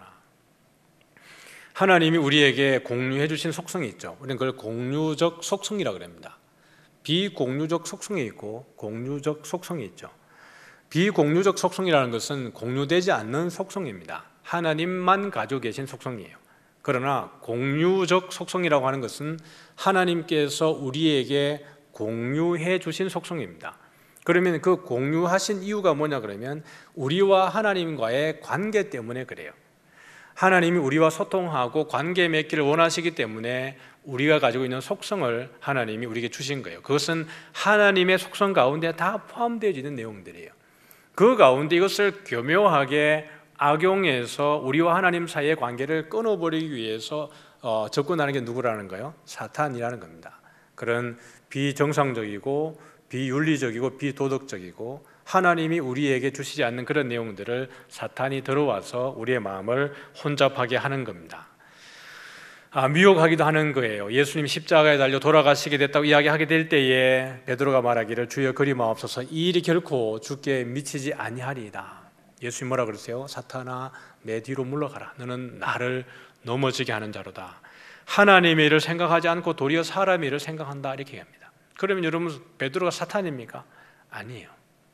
Speaker 3: 하나님이 우리에게 공유해 주신 속성이 있죠. 우리는 그걸 공유적 속성이라고 합니다. 비공유적 속성이 있고 공유적 속성이 있죠. 비공유적 속성이라는 것은 공유되지 않는 속성입니다. 하나님만 가지고 계신 속성이에요. 그러나 공유적 속성이라고 하는 것은 하나님께서 우리에게 공유해 주신 속성입니다. 그러면 그 공유하신 이유가 뭐냐 그러면 우리와 하나님과의 관계 때문에 그래요. 하나님이 우리와 소통하고 관계 맺기를 원하시기 때문에 우리가 가지고 있는 속성을 하나님이 우리에게 주신 거예요. 그것은 하나님의 속성 가운데 다 포함되어지는 내용들이에요. 그 가운데 이것을 교묘하게 악용해서 우리와 하나님 사이의 관계를 끊어버리기 위해서 접근하는 게 누구라는 거예요? 사탄이라는 겁니다. 그런 비정상적이고 비윤리적이고 비도덕적이고 하나님이 우리에게 주시지 않는 그런 내용들을 사탄이 들어와서 우리의 마음을 혼잡하게 하는 겁니다. 미혹하기도 하는 거예요. 예수님이 십자가에 달려 돌아가시게 됐다고 이야기하게 될 때에 베드로가 말하기를 주여 그리 마옵소서 이 일이 결코 주께 미치지 아니하리이다. 예수님 뭐라 그러세요? 사탄아 내 뒤로 물러가라. 너는 나를 넘어지게 하는 자로다. 하나님의 일을 생각하지 않고 도리어 사람의 일을 생각한다 이렇게 합니다. 그러면 여러분 베드로가 사탄입니까? 아니에요.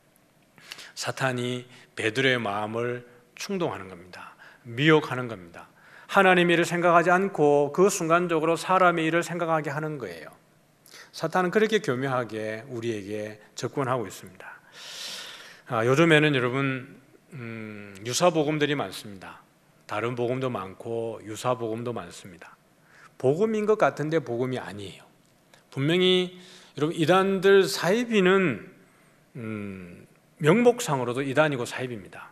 Speaker 3: 사탄이 베드로의 마음을 충동하는 겁니다. 미혹하는 겁니다. 하나님의 일을 생각하지 않고 그 순간적으로 사람의 일을 생각하게 하는 거예요. 사탄은 그렇게 교묘하게 우리에게 접근하고 있습니다. 요즘에는 여러분 유사복음들이 많습니다. 다른 복음도 많고 유사복음도 많습니다. 복음인 것 같은데 복음이 아니에요. 분명히 여러분 이단들 사이비는 명목상으로도 이단이고 사이비입니다.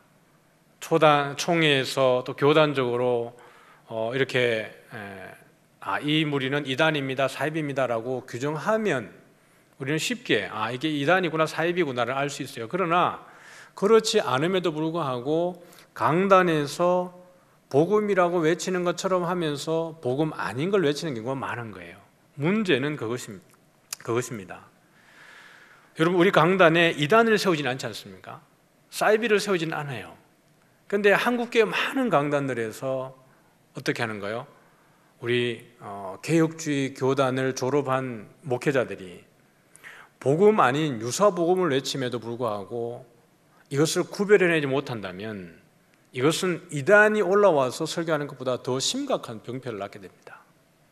Speaker 3: 총회에서 또 교단적으로 이렇게 이 무리는 이단입니다, 사이비입니다라고 규정하면 우리는 쉽게 이게 이단이구나 사이비구나를 알 수 있어요. 그러나 그렇지 않음에도 불구하고 강단에서 복음이라고 외치는 것처럼 하면서 복음 아닌 걸 외치는 경우가 많은 거예요. 문제는 그것입니다. 여러분 우리 강단에 이단을 세우지는 않지 않습니까? 사이비를 세우지는 않아요. 그런데 한국교회 많은 강단들에서 어떻게 하는 거예요? 우리 개혁주의 교단을 졸업한 목회자들이 복음 아닌 유사복음을 외침에도 불구하고 이것을 구별해내지 못한다면 이것은 이단이 올라와서 설교하는 것보다 더 심각한 병폐를 낳게 됩니다.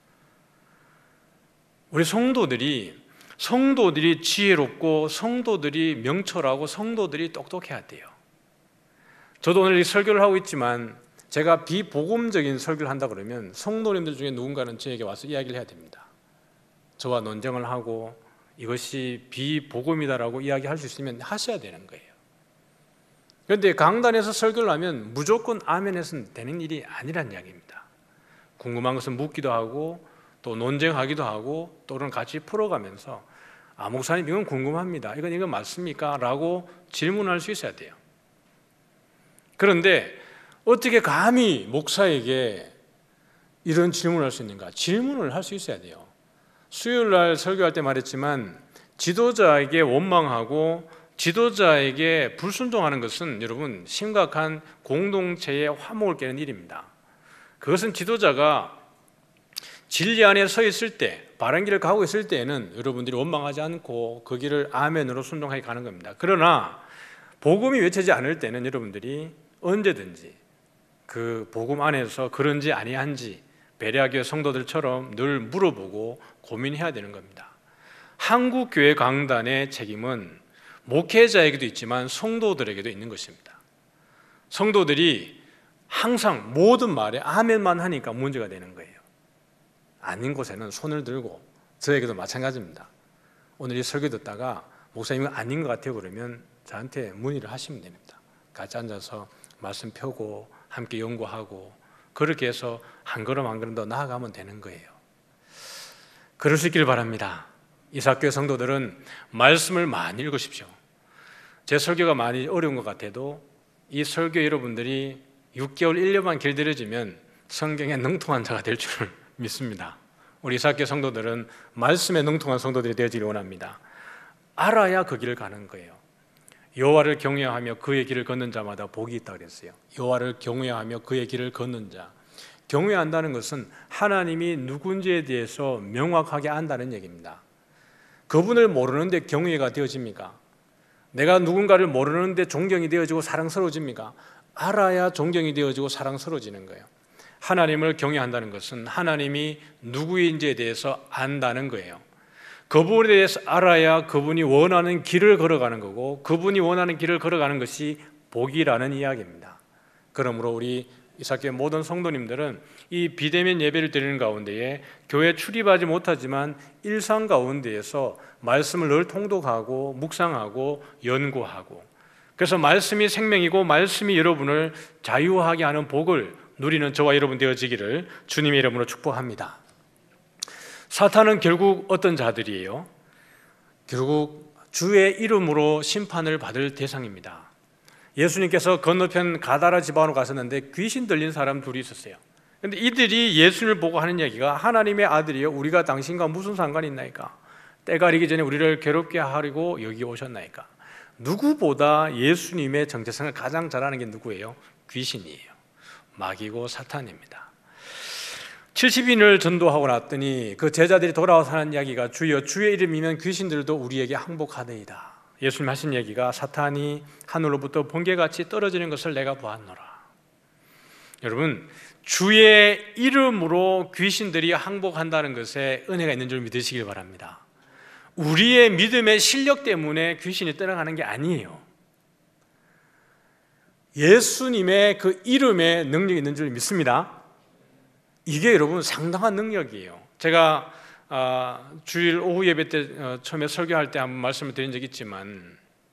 Speaker 3: 우리 성도들이 지혜롭고 성도들이 명철하고 성도들이 똑똑해야 돼요. 저도 오늘 이 설교를 하고 있지만 제가 비복음적인 설교를 한다 그러면 성도님들 중에 누군가는 저에게 와서 이야기를 해야 됩니다. 저와 논쟁을 하고 이것이 비복음이다라고 이야기할 수 있으면 하셔야 되는 거예요. 그런데 강단에서 설교를 하면 무조건 아멘해서는 되는 일이 아니란 이야기입니다. 궁금한 것은 묻기도 하고 또 논쟁하기도 하고 또는 같이 풀어가면서 목사님 이건 궁금합니다. 이건 맞습니까? 라고 질문할 수 있어야 돼요. 그런데 어떻게 감히 목사에게 이런 질문을 할 수 있는가? 질문을 할 수 있어야 돼요. 수요일 날 설교할 때 말했지만 지도자에게 원망하고 지도자에게 불순종하는 것은 여러분 심각한 공동체의 화목을 깨는 일입니다. 그것은 지도자가 진리 안에 서 있을 때 바른 길을 가고 있을 때에는 여러분들이 원망하지 않고 그 길을 아멘으로 순종하게 가는 겁니다. 그러나 복음이 외쳐지지 않을 때는 여러분들이 언제든지 그 복음 안에서 그런지 아니한지 베레아교회 성도들처럼 늘 물어보고 고민해야 되는 겁니다. 한국교회 강단의 책임은 목회자에게도 있지만 성도들에게도 있는 것입니다. 성도들이 항상 모든 말에 아멘만 하니까 문제가 되는 거예요. 아닌 곳에는 손을 들고 저에게도 마찬가지입니다. 오늘 이 설교 듣다가 목사님 이거 아닌 것 같아요 그러면 저한테 문의를 하시면 됩니다. 같이 앉아서 말씀 펴고 함께 연구하고 그렇게 해서 한 걸음 한 걸음 더 나아가면 되는 거예요. 그럴 수 있길 바랍니다. 이삭교회 성도들은 말씀을 많이 읽으십시오. 제 설교가 많이 어려운 것 같아도 이 설교 여러분들이 6개월, 1년만 길들여지면 성경에 능통한 자가 될 줄 믿습니다. 우리 이삭교회 성도들은 말씀에 능통한 성도들이 되어지길 원합니다. 알아야 그 길을 가는 거예요. 여호와를 경외하며 그의 길을 걷는 자마다 복이 있다 그랬어요. 여호와를 경외하며 그의 길을 걷는 자. 경외한다는 것은 하나님이 누군지에 대해서 명확하게 안다는 얘기입니다. 그분을 모르는데 경외가 되어집니까? 내가 누군가를 모르는데 존경이 되어지고 사랑스러워집니까? 알아야 존경이 되어지고 사랑스러워지는 거예요. 하나님을 경외한다는 것은 하나님이 누구인지에 대해서 안다는 거예요. 그분에 대해서 알아야 그분이 원하는 길을 걸어가는 거고, 그분이 원하는 길을 걸어가는 것이 복이라는 이야기입니다. 그러므로 우리 이삭교회 모든 성도님들은 이 비대면 예배를 드리는 가운데에 교회 출입하지 못하지만 일상 가운데에서 말씀을 늘 통독하고 묵상하고 연구하고, 그래서 말씀이 생명이고 말씀이 여러분을 자유하게 하는 복을 누리는 저와 여러분 되어지기를 주님의 이름으로 축복합니다. 사탄은 결국 어떤 자들이에요? 결국 주의 이름으로 심판을 받을 대상입니다. 예수님께서 건너편 가다라 지방으로 가셨는데 귀신 들린 사람 둘이 있었어요. 그런데 이들이 예수님을 보고 하는 얘기가, 하나님의 아들이요, 우리가 당신과 무슨 상관이 있나이까? 때가 가리기 전에 우리를 괴롭게 하려고 여기 오셨나이까? 누구보다 예수님의 정체성을 가장 잘 아는 게 누구예요? 귀신이에요. 마귀고 사탄입니다. 70인을 전도하고 났더니 그 제자들이 돌아와서 하는 이야기가, 주여 주의 이름이면 귀신들도 우리에게 항복하되이다. 예수님 하신 얘기가, 사탄이 하늘로부터 번개같이 떨어지는 것을 내가 보았노라. 여러분, 주의 이름으로 귀신들이 항복한다는 것에 은혜가 있는 줄 믿으시길 바랍니다. 우리의 믿음의 실력 때문에 귀신이 떠나가는 게 아니에요. 예수님의 그 이름에 능력이 있는 줄 믿습니다. 이게 여러분 상당한 능력이에요. 제가 주일 오후 예배 때 처음에 설교할 때 한번 말씀을 드린 적이 있지만,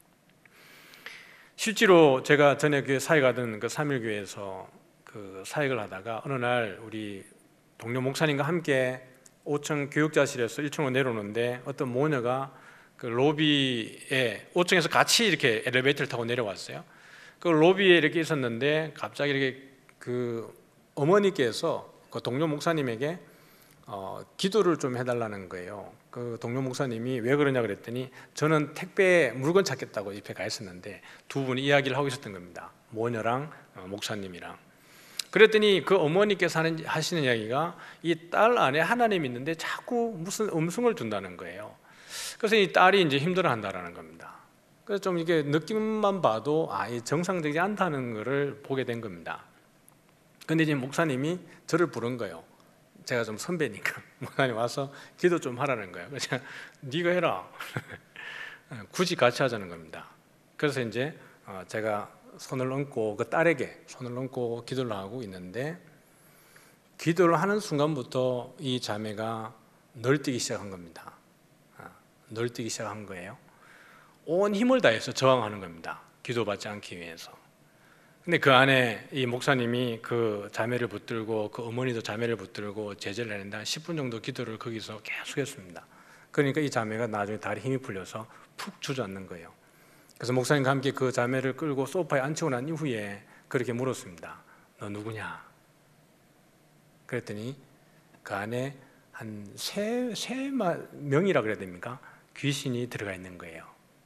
Speaker 3: 실제로 제가 전에 교회 사역하던 그 3일교회에서 그 사역을 하다가 어느 날 우리 동료 목사님과 함께 5층 교육자실에서 1층으로 내려오는데 어떤 모녀가 그 로비에 5층에서 같이 이렇게 엘리베이터를 타고 내려왔어요. 그 로비에 이렇게 있었는데 갑자기 이렇게 그 어머니께서 그 동료 목사님에게 기도를 좀 해달라는 거예요. 그 동료 목사님이 왜 그러냐 그랬더니, 저는 택배 물건 찾겠다고 옆에 가 있었는데 두 분이 이야기를 하고 있었던 겁니다. 모녀랑 목사님이랑. 그랬더니 그 어머니께서 하시는 이야기가, 이 딸 안에 하나님이 있는데 자꾸 무슨 음성을 준다는 거예요. 그래서 이 딸이 이제 힘들어한다라는 겁니다. 그래서 좀 이게 느낌만 봐도 이 정상적이지 않다는 것을 보게 된 겁니다. 근데 이제 목사님이 저를 부른 거예요. 제가 좀 선배니까 목사님 와서 기도 좀 하라는 거예요. 그래서 네가 해라. 굳이 같이 하자는 겁니다. 그래서 이제 제가 손을 얹고 그 딸에게 손을 얹고 기도를 하고 있는데, 기도를 하는 순간부터 이 자매가 널뛰기 시작한 겁니다. 널뛰기 시작한 거예요. 온 힘을 다해서 저항하는 겁니다. 기도받지 않기 위해서. 근데 그 안에 이 목사님이 그 자매를 붙들고, 그 어머니도 자매를 붙들고 제재를 했는데 한 10분 정도 기도를 거기서 계속 했습니다. 그러니까 이 자매가 나중에 다리 힘이 풀려서 푹 주저앉는 거예요. 그래서 목사님과 함께 그 자매를 끌고 소파에 앉히고 난 이후에 그렇게 물었습니다. 너 누구냐? 그랬더니 그 안에 한 세 명이라 그래야 됩니까? 귀신이 들어가 있는 거예요.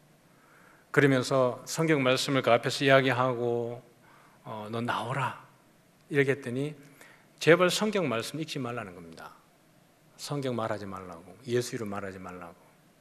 Speaker 3: 그러면서 성경 말씀을 그 앞에서 이야기하고 너 나오라 이렇게 했더니, 제발 성경 말씀 읽지 말라는 겁니다. 성경 말하지 말라고, 예수 이름 말하지 말라고.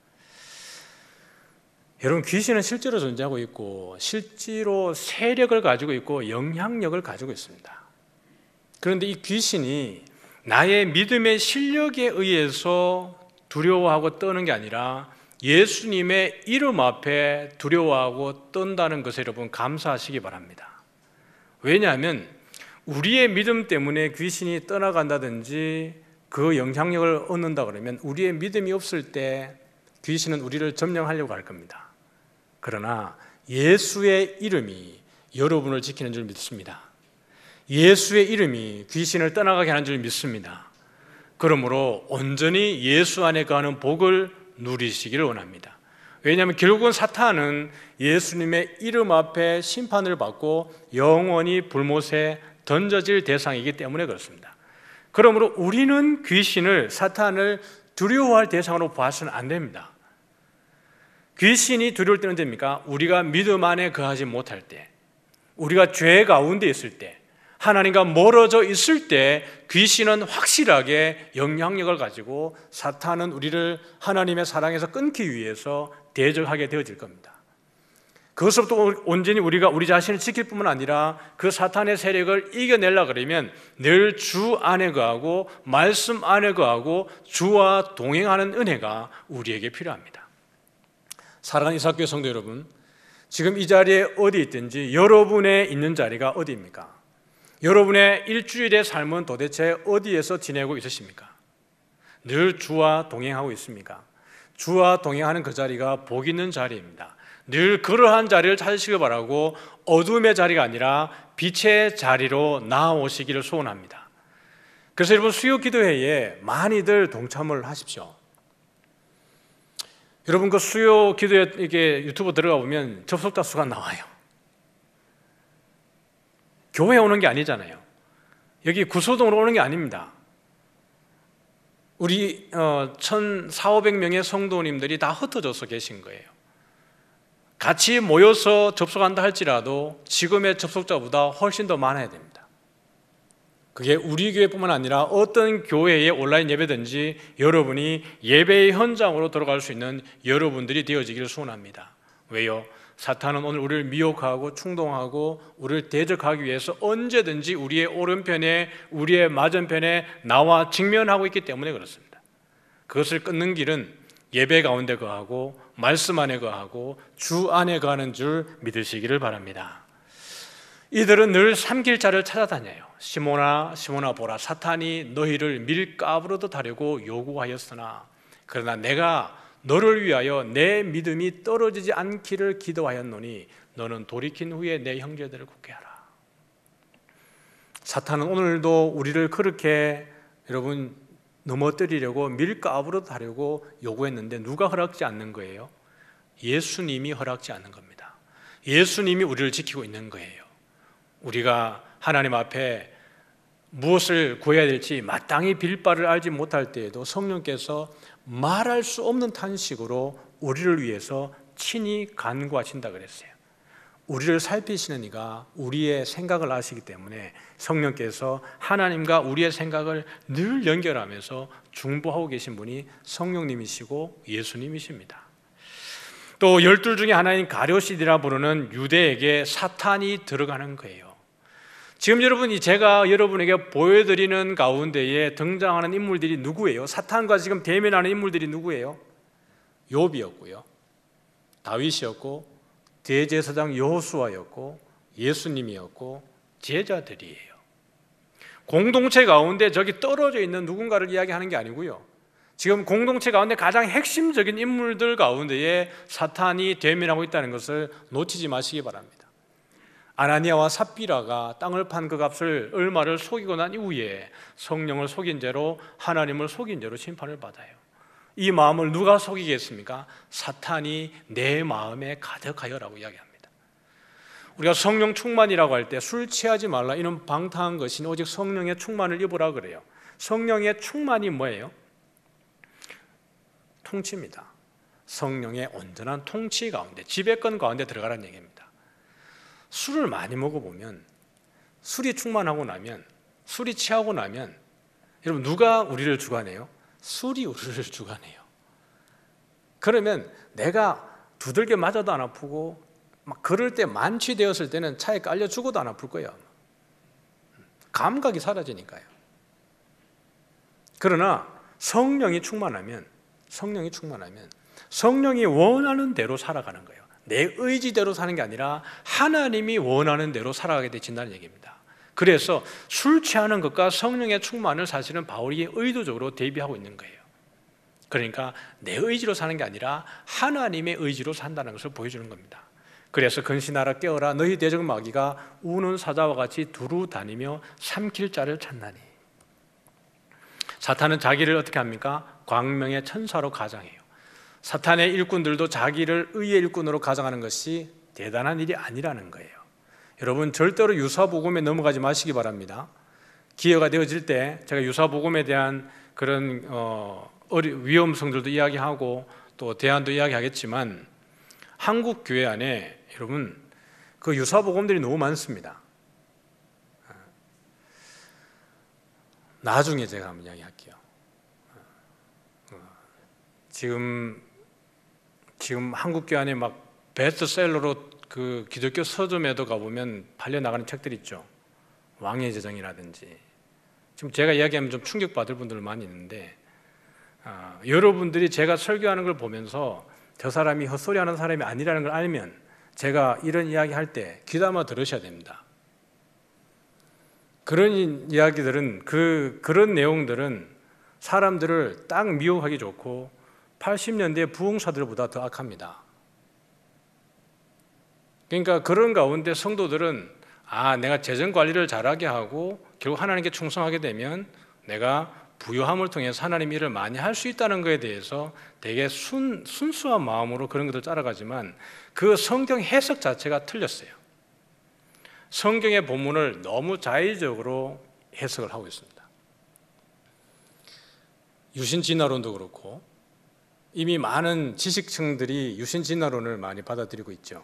Speaker 3: 여러분, 귀신은 실제로 존재하고 있고 실제로 세력을 가지고 있고 영향력을 가지고 있습니다. 그런데 이 귀신이 나의 믿음의 실력에 의해서 두려워하고 떠는 게 아니라 예수님의 이름 앞에 두려워하고 떤다는 것에 여러분 감사하시기 바랍니다. 왜냐하면 우리의 믿음 때문에 귀신이 떠나간다든지 그 영향력을 얻는다 그러면, 우리의 믿음이 없을 때 귀신은 우리를 점령하려고 할 겁니다. 그러나 예수의 이름이 여러분을 지키는 줄 믿습니다. 예수의 이름이 귀신을 떠나가게 하는 줄 믿습니다. 그러므로 온전히 예수 안에 거하는 복을 누리시기를 원합니다. 왜냐하면 결국은 사탄은 예수님의 이름 앞에 심판을 받고 영원히 불못에 던져질 대상이기 때문에 그렇습니다. 그러므로 우리는 귀신을, 사탄을 두려워할 대상으로 봐서는 안 됩니다. 귀신이 두려울 때는 됩니까? 우리가 믿음 안에 거하지 못할 때, 우리가 죄 가운데 있을 때, 하나님과 멀어져 있을 때 귀신은 확실하게 영향력을 가지고 사탄은 우리를 하나님의 사랑에서 끊기 위해서 대적하게 되어질 겁니다. 그것으로부터 온전히 우리가 우리 자신을 지킬 뿐만 아니라 그 사탄의 세력을 이겨내려고 그러면 늘 주 안에 거하고 말씀 안에 거하고 주와 동행하는 은혜가 우리에게 필요합니다. 사랑하는 이삭교회 성도 여러분, 지금 이 자리에 어디 있든지 여러분의 있는 자리가 어디입니까? 여러분의 일주일의 삶은 도대체 어디에서 지내고 있으십니까? 늘 주와 동행하고 있습니까? 주와 동행하는 그 자리가 복 있는 자리입니다. 늘 그러한 자리를 찾으시길 바라고 어둠의 자리가 아니라 빛의 자리로 나아오시기를 소원합니다. 그래서 여러분 수요 기도회에 많이들 동참을 하십시오. 여러분 그 수요 기도회 이게 유튜브 들어가 보면 접속자 수가 나와요. 교회 오는 게 아니잖아요. 여기 구소동으로 오는 게 아닙니다. 우리 1,400~500명의 성도님들이 다 흩어져서 계신 거예요. 같이 모여서 접속한다 할지라도 지금의 접속자보다 훨씬 더 많아야 됩니다. 그게 우리 교회뿐만 아니라 어떤 교회의 온라인 예배든지 여러분이 예배의 현장으로 들어갈 수 있는 여러분들이 되어지기를 소원합니다. 왜요? 사탄은 오늘 우리를 미혹하고 충동하고 우리를 대적하기 위해서 언제든지 우리의 오른편에 우리의 맞은편에 나와 직면하고 있기 때문에 그렇습니다. 그것을 끊는 길은 예배 가운데 거하고 말씀 안에 거하고 주 안에 거하는 줄 믿으시기를 바랍니다. 이들은 늘 삼킬자를 찾아다녀요. 시몬아 시몬아 보라, 사탄이 너희를 밀가부르듯 하려고 요구하였으나 그러나 내가 너를 위하여 내 믿음이 떨어지지 않기를 기도하였노니 너는 돌이킨 후에 내 형제들을 굳게 하라. 사탄은 오늘도 우리를 그렇게 여러분 넘어뜨리려고 밀가부르듯 하려고 요구했는데 누가 허락지 않는 거예요? 예수님이 허락지 않는 겁니다. 예수님이 우리를 지키고 있는 거예요. 우리가 하나님 앞에 무엇을 구해야 될지 마땅히 빌바를 알지 못할 때에도 성령께서 말할 수 없는 탄식으로 우리를 위해서 친히 간구하신다 그랬어요. 우리를 살피시는 이가 우리의 생각을 아시기 때문에 성령께서 하나님과 우리의 생각을 늘 연결하면서 중보하고 계신 분이 성령님이시고 예수님이십니다. 또 12 중에 하나인 가룟시디라 부르는 유대에게 사탄이 들어가는 거예요. 지금 여러분이 제가 여러분에게 보여드리는 가운데에 등장하는 인물들이 누구예요? 사탄과 지금 대면하는 인물들이 누구예요? 욥이었고요, 다윗이었고, 대제사장 여호수아였고, 예수님이었고, 제자들이에요. 공동체 가운데 저기 떨어져 있는 누군가를 이야기하는 게 아니고요, 지금 공동체 가운데 가장 핵심적인 인물들 가운데에 사탄이 대면하고 있다는 것을 놓치지 마시기 바랍니다. 아나니아와 삽비라가 땅을 판 그 값을 얼마를 속이고 난 이후에 성령을 속인 죄로, 하나님을 속인 죄로 심판을 받아요. 이 마음을 누가 속이겠습니까? 사탄이 내 마음에 가득하여라고 이야기합니다. 우리가 성령 충만이라고 할 때 술 취하지 말라 이런 방탕한 것이 오직 성령의 충만을 입으라 그래요. 성령의 충만이 뭐예요? 통치입니다. 성령의 온전한 통치 가운데, 지배권 가운데 들어가라는 얘기입니다. 술을 많이 먹어보면, 술이 충만하고 나면, 술이 취하고 나면 여러분 누가 우리를 주관해요? 술이 우리를 주관해요. 그러면 내가 두들겨 맞아도 안 아프고 막 그럴 때 만취되었을 때는 차에 깔려 죽어도 안 아플 거예요. 감각이 사라지니까요. 그러나 성령이 충만하면 성령이 원하는 대로 살아가는 거예요. 내 의지대로 사는 게 아니라 하나님이 원하는 대로 살아가게 되진다는 얘기입니다. 그래서 술 취하는 것과 성령의 충만을 사실은 바울이 의도적으로 대비하고 있는 거예요. 그러니까 내 의지로 사는 게 아니라 하나님의 의지로 산다는 것을 보여주는 겁니다. 그래서 근신하라 깨어라, 너희 대적 마귀가 우는 사자와 같이 두루 다니며 삼킬 자를 찾나니. 사탄은 자기를 어떻게 합니까? 광명의 천사로 가장해요. 사탄의 일꾼들도 자기를 의의 일꾼으로 가장하는 것이 대단한 일이 아니라는 거예요. 여러분, 절대로 유사복음에 넘어가지 마시기 바랍니다. 기회가 되어질 때 제가 유사복음에 대한 그런 위험성들도 이야기하고 또 대안도 이야기하겠지만, 한국 교회 안에 여러분 그 유사복음들이 너무 많습니다. 나중에 제가 한번 이야기할게요. 지금 한국 교회 안에 막 베스트셀러로 그 기독교 서점에도 가보면 팔려 나가는 책들 있죠. 왕의 제정이라든지. 지금 제가 이야기하면 좀 충격받을 분들 많이 있는데, 여러분들이 제가 설교하는 걸 보면서 저 사람이 헛소리하는 사람이 아니라는 걸 알면 제가 이런 이야기 할 때 귀담아 들으셔야 됩니다. 그런 이야기들은 그런 내용들은 사람들을 딱 미혹하기 좋고 80년대 부흥사들보다 더 악합니다. 그러니까 그런 가운데 성도들은 내가 재정 관리를 잘하게 하고 결국 하나님께 충성하게 되면 내가 부요함을 통해서 하나님 일을 많이 할 수 있다는 것에 대해서 되게 순수한 마음으로 그런 것을 따라가지만 그 성경 해석 자체가 틀렸어요. 성경의 본문을 너무 자의적으로 해석을 하고 있습니다. 유신진화론도 그렇고 이미 많은 지식층들이 유신진화론을 많이 받아들이고 있죠.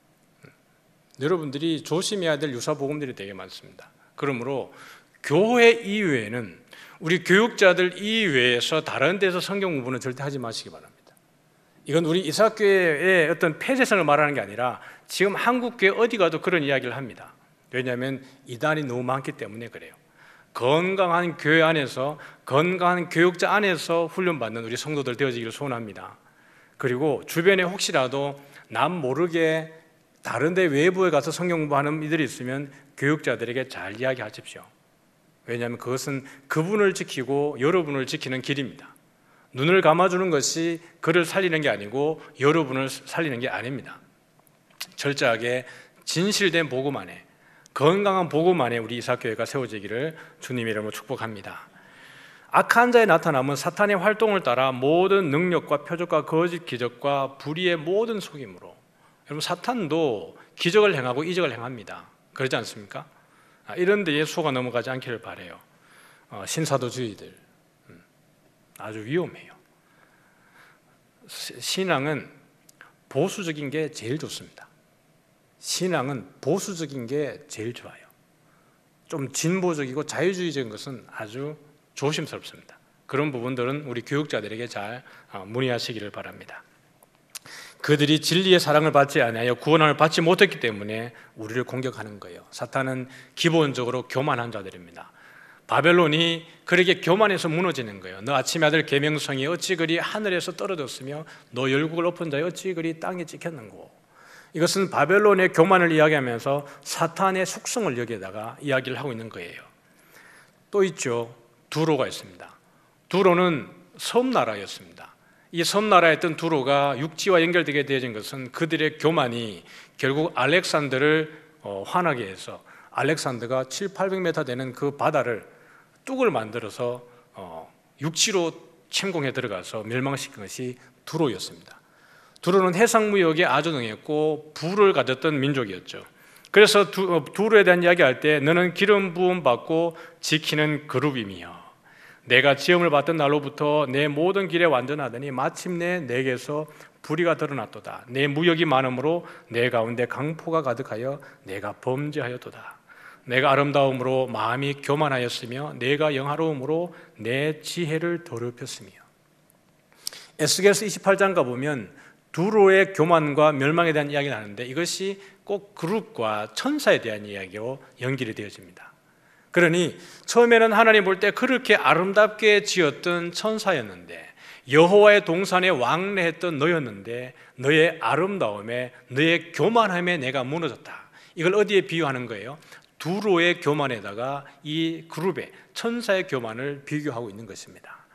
Speaker 3: 여러분들이 조심해야 될 유사복음들이 되게 많습니다. 그러므로 교회 이외에는, 우리 교육자들 이외에서 다른 데서 성경 공부는 절대 하지 마시기 바랍니다. 이건 우리 이사교회의 어떤 폐쇄성을 말하는 게 아니라 지금 한국교회 어디 가도 그런 이야기를 합니다. 왜냐하면 이단이 너무 많기 때문에 그래요. 건강한 교회 안에서, 건강한 교육자 안에서 훈련받는 우리 성도들 되어지기를 소원합니다. 그리고 주변에 혹시라도 남 모르게 다른 데 외부에 가서 성경 공부하는 이들이 있으면 교육자들에게 잘 이야기하십시오. 왜냐하면 그것은 그분을 지키고 여러분을 지키는 길입니다. 눈을 감아주는 것이 그를 살리는 게 아니고 여러분을 살리는 게 아닙니다. 철저하게 진실된 복음 안에, 건강한 복음 안에 우리 이사교회가 세워지기를 주님의 이름으로 축복합니다. 악한 자의 나타남은 사탄의 활동을 따라 모든 능력과 표적과 거짓 기적과 불의의 모든 속임으로, 여러분 사탄도 기적을 행하고 이적을 행합니다. 그렇지 않습니까? 이런 데에 속아 넘어가지 않기를 바라요. 신사도주의들 아주 위험해요. 신앙은 보수적인 게 제일 좋습니다. 신앙은 보수적인 게 제일 좋아요. 좀 진보적이고 자유주의적인 것은 아주 조심스럽습니다. 그런 부분들은 우리 교육자들에게 잘 문의하시기를 바랍니다. 그들이 진리의 사랑을 받지 않아요 구원함을 받지 못했기 때문에 우리를 공격하는 거예요. 사탄은 기본적으로 교만한 자들입니다. 바벨론이 그렇게 교만해서 무너지는 거예요. 너 아침의 아들 계명성이 어찌 그리 하늘에서 떨어졌으며 너 열국을 엎은 자여 어찌 그리 땅에 찍혔는고. 이것은 바벨론의 교만을 이야기하면서 사탄의 속성을 여기에다가 이야기를 하고 있는 거예요. 또 있죠. 두로가 있습니다. 두로는 섬나라였습니다. 이 섬나라였던 두로가 육지와 연결되게 되어진 것은 그들의 교만이 결국 알렉산더를 화나게 해서 알렉산더가 700-800m 되는 그 바다를 뚝을 만들어서 육지로 침공해 들어가서 멸망시킨 것이 두로였습니다. 두로는 해상무역에 아주 능했고 부를 가졌던 민족이었죠. 그래서 두로에 대한 이야기할 때 너는 기름 부음 받고 지키는 그룹이며 내가 지음을 받던 날로부터 내 모든 길에 완전하더니 마침내 내게서 불의가 드러났도다. 내 무역이 많음으로 내 가운데 강포가 가득하여 내가 범죄하였도다. 내가 아름다움으로 마음이 교만하였으며 내가 영화로움으로 내 지혜를 더럽혔으며. 에스겔서 28장 가보면 두로의 교만과 멸망에 대한 이야기를 하는데 이것이 꼭 그룹과 천사에 대한 이야기로 연결이 되어집니다. 그러니 처음에는 하나님 볼 때 그렇게 아름답게 지었던 천사였는데 여호와의 동산에 왕래했던 너였는데 너의 아름다움에 너의 교만함에 내가 무너졌다. 이걸 어디에 비유하는 거예요? 두로의 교만에다가 이 그룹의 천사의 교만을 비교하고 있는 것입니다.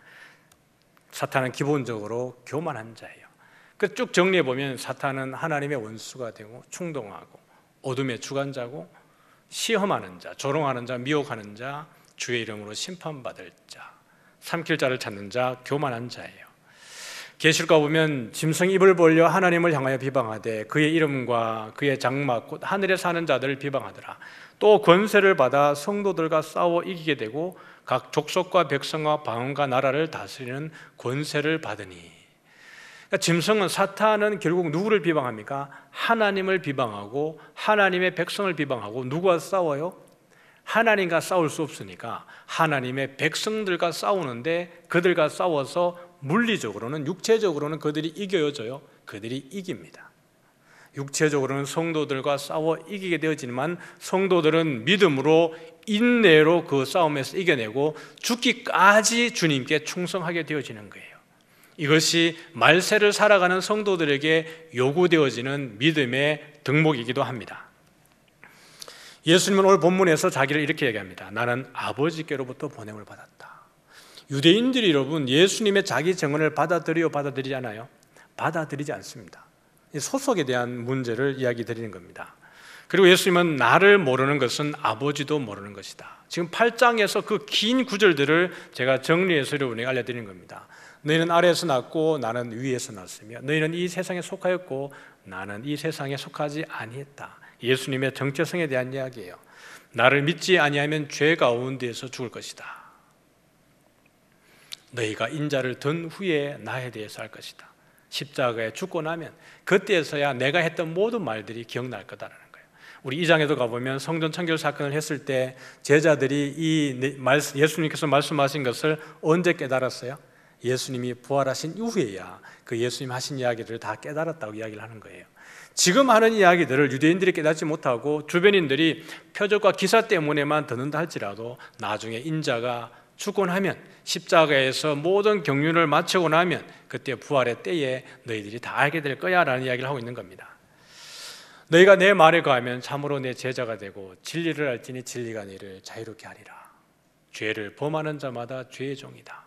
Speaker 3: 사탄은 기본적으로 교만한 자예요. 그 쭉 정리해 보면 사탄은 하나님의 원수가 되고 충동하고 어둠의 주관자고 시험하는 자, 조롱하는 자, 미혹하는 자, 주의 이름으로 심판받을 자, 삼킬 자를 찾는 자, 교만한 자예요. 계시록가 보면 짐승 입을 벌려 하나님을 향하여 비방하되 그의 이름과 그의 장막 곧 하늘에 사는 자들을 비방하더라. 또 권세를 받아 성도들과 싸워 이기게 되고 각 족속과 백성과 방언과 나라를 다스리는 권세를 받으니. 그러니까 짐승은, 사탄은 결국 누구를 비방합니까? 하나님을 비방하고 하나님의 백성을 비방하고. 누구와 싸워요? 하나님과 싸울 수 없으니까 하나님의 백성들과 싸우는데, 그들과 싸워서 물리적으로는, 육체적으로는 그들이 이겨져요. 그들이 이깁니다. 육체적으로는 성도들과 싸워 이기게 되어지지만 성도들은 믿음으로, 인내로 그 싸움에서 이겨내고 죽기까지 주님께 충성하게 되어지는 거예요. 이것이 말세를 살아가는 성도들에게 요구되어지는 믿음의 덕목이기도 합니다. 예수님은 오늘 본문에서 자기를 이렇게 얘기합니다. 나는 아버지께로부터 보냄을 받았다. 유대인들이 여러분, 예수님의 자기 증언을 받아들이지 않아요? 받아들이지 않습니다. 소속에 대한 문제를 이야기 드리는 겁니다. 그리고 예수님은 나를 모르는 것은 아버지도 모르는 것이다. 지금 8장에서 그 긴 구절들을 제가 정리해서 여러분에게 알려드리는 겁니다. 너희는 아래에서 났고 나는 위에서 났으며 너희는 이 세상에 속하였고 나는 이 세상에 속하지 아니했다. 예수님의 정체성에 대한 이야기예요. 나를 믿지 아니하면 죄 가운데에서 죽을 것이다. 너희가 인자를 든 후에 나에 대해서 할 것이다. 십자가에 죽고 나면 그때서야 내가 했던 모든 말들이 기억날 거다라는 거예요. 우리 2장에도 가보면 성전 청결 사건을 했을 때 제자들이 예수님께서 말씀하신 것을 언제 깨달았어요? 예수님이 부활하신 이후에야 그 예수님 하신 이야기를 다 깨달았다고 이야기를 하는 거예요. 지금 하는 이야기들을 유대인들이 깨닫지 못하고 주변인들이 표적과 기사 때문에만 듣는다 할지라도 나중에 인자가 죽고 나면, 십자가에서 모든 경륜을 마치고 나면 그때 부활의 때에 너희들이 다 알게 될 거야 라는 이야기를 하고 있는 겁니다. 너희가 내 말에 거하면 참으로 내 제자가 되고 진리를 알지니 진리가 너희를 자유롭게 하리라. 죄를 범하는 자마다 죄의 종이다.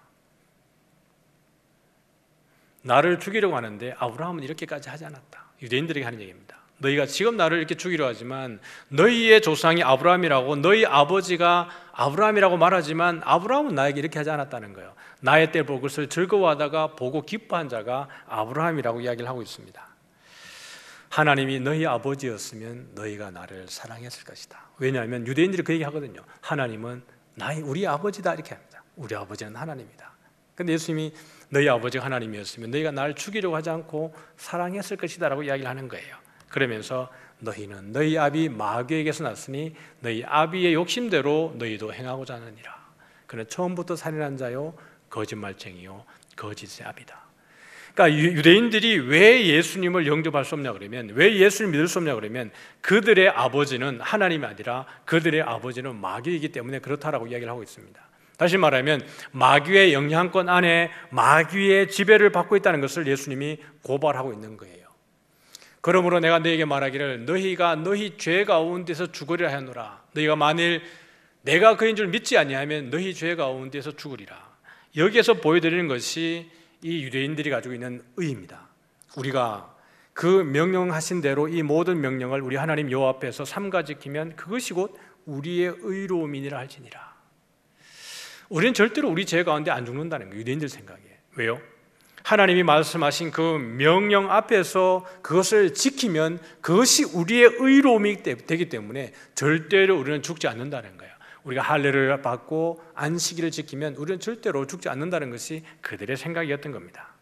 Speaker 3: 나를 죽이려고 하는데 아브라함은 이렇게까지 하지 않았다. 유대인들에게 하는 얘기입니다. 너희가 지금 나를 이렇게 죽이려 하지만 너희의 조상이 아브라함이라고, 너희 아버지가 아브라함이라고 말하지만 아브라함은 나에게 이렇게 하지 않았다는 거예요. 나의 때 볼 것을 즐거워하다가 보고 기뻐한 자가 아브라함이라고 이야기를 하고 있습니다. 하나님이 너희 아버지였으면 너희가 나를 사랑했을 것이다. 왜냐하면 유대인들이 그 얘기 하거든요. 하나님은 우리 아버지다 이렇게 합니다. 우리 아버지는 하나님이다. 근데 예수님이 너희 아버지가 하나님이었으면 너희가 나를 죽이려고 하지 않고 사랑했을 것이다 라고 이야기를 하는 거예요. 그러면서 너희는 너희 아비 마귀에게서 났으니 너희 아비의 욕심대로 너희도 행하고자 하느니라. 그는 처음부터 살인한 자요 거짓말쟁이요 거짓의 아비다. 그러니까 유대인들이 왜 예수님을 영접할 수 없냐 그러면, 왜 예수를 믿을 수 없냐 그러면 그들의 아버지는 하나님이 아니라 그들의 아버지는 마귀이기 때문에 그렇다라고 이야기를 하고 있습니다. 다시 말하면 마귀의 영향권 안에 마귀의 지배를 받고 있다는 것을 예수님이 고발하고 있는 거예요. 그러므로 내가 너희에게 말하기를 너희가 너희 죄 가운데서 죽으리라 하노라. 너희가 만일 내가 그인 줄 믿지 아니하면 너희 죄 가운데서 죽으리라. 여기에서 보여드리는 것이 이 유대인들이 가지고 있는 의입니다. 우리가 그 명령하신 대로 이 모든 명령을 우리 하나님 여호와 앞에서 삼가 지키면 그것이 곧 우리의 의로움이니라 할지니라. 우리는 절대로 우리 죄 가운데 안 죽는다는 거예요. 유대인들 생각에. 왜요? 하나님이 말씀하신 그 명령 앞에서 그것을 지키면 그것이 우리의 의로움이 되기 때문에 절대로 우리는 죽지 않는다는 거예요. 우리가 할례를 받고 안식일을 지키면 우리는 절대로 죽지 않는다는 것이 그들의 생각이었던 겁니다.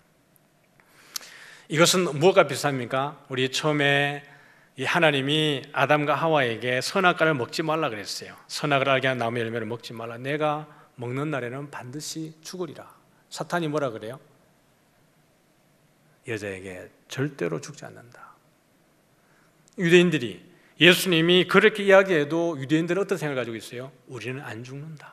Speaker 3: 이것은 무엇과 비슷합니까? 우리 처음에 이 하나님이 아담과 하와에게 선악과를 먹지 말라 그랬어요. 선악을 알게 하는 나무 열매를 먹지 말라. 내가 먹는 날에는 반드시 죽으리라. 사탄이 뭐라 그래요? 여자에게 절대로 죽지 않는다. 유대인들이 예수님이 그렇게 이야기해도 유대인들은 어떤 생각을 가지고 있어요? 우리는 안 죽는다.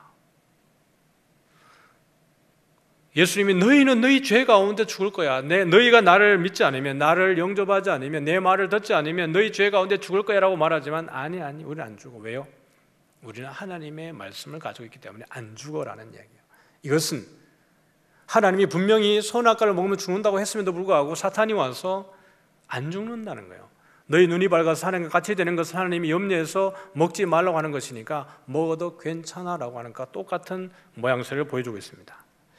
Speaker 3: 예수님이 너희는 너희 죄 가운데 죽을 거야. 너희가 나를 믿지 않으면, 나를 영접하지 않으면, 내 말을 듣지 않으면 너희 죄 가운데 죽을 거야 라고 말하지만 아니 우리는 안 죽어. 왜요? 우리는 하나님의 말씀을 가지고 있기 때문에 안 죽어라는 이야기예요. 이것은 하나님이 분명히 선악과를 먹으면 죽는다고 했음에도 불구하고 사탄이 와서 안 죽는다는 거예요. 너희 눈이 밝아서 하나님과 같이 되는 것을 하나님이 염려해서 먹지 말라고 하는 것이니까 먹어도 괜찮아 라고 하는 것과 똑같은 모양새를 보여주고 있습니다.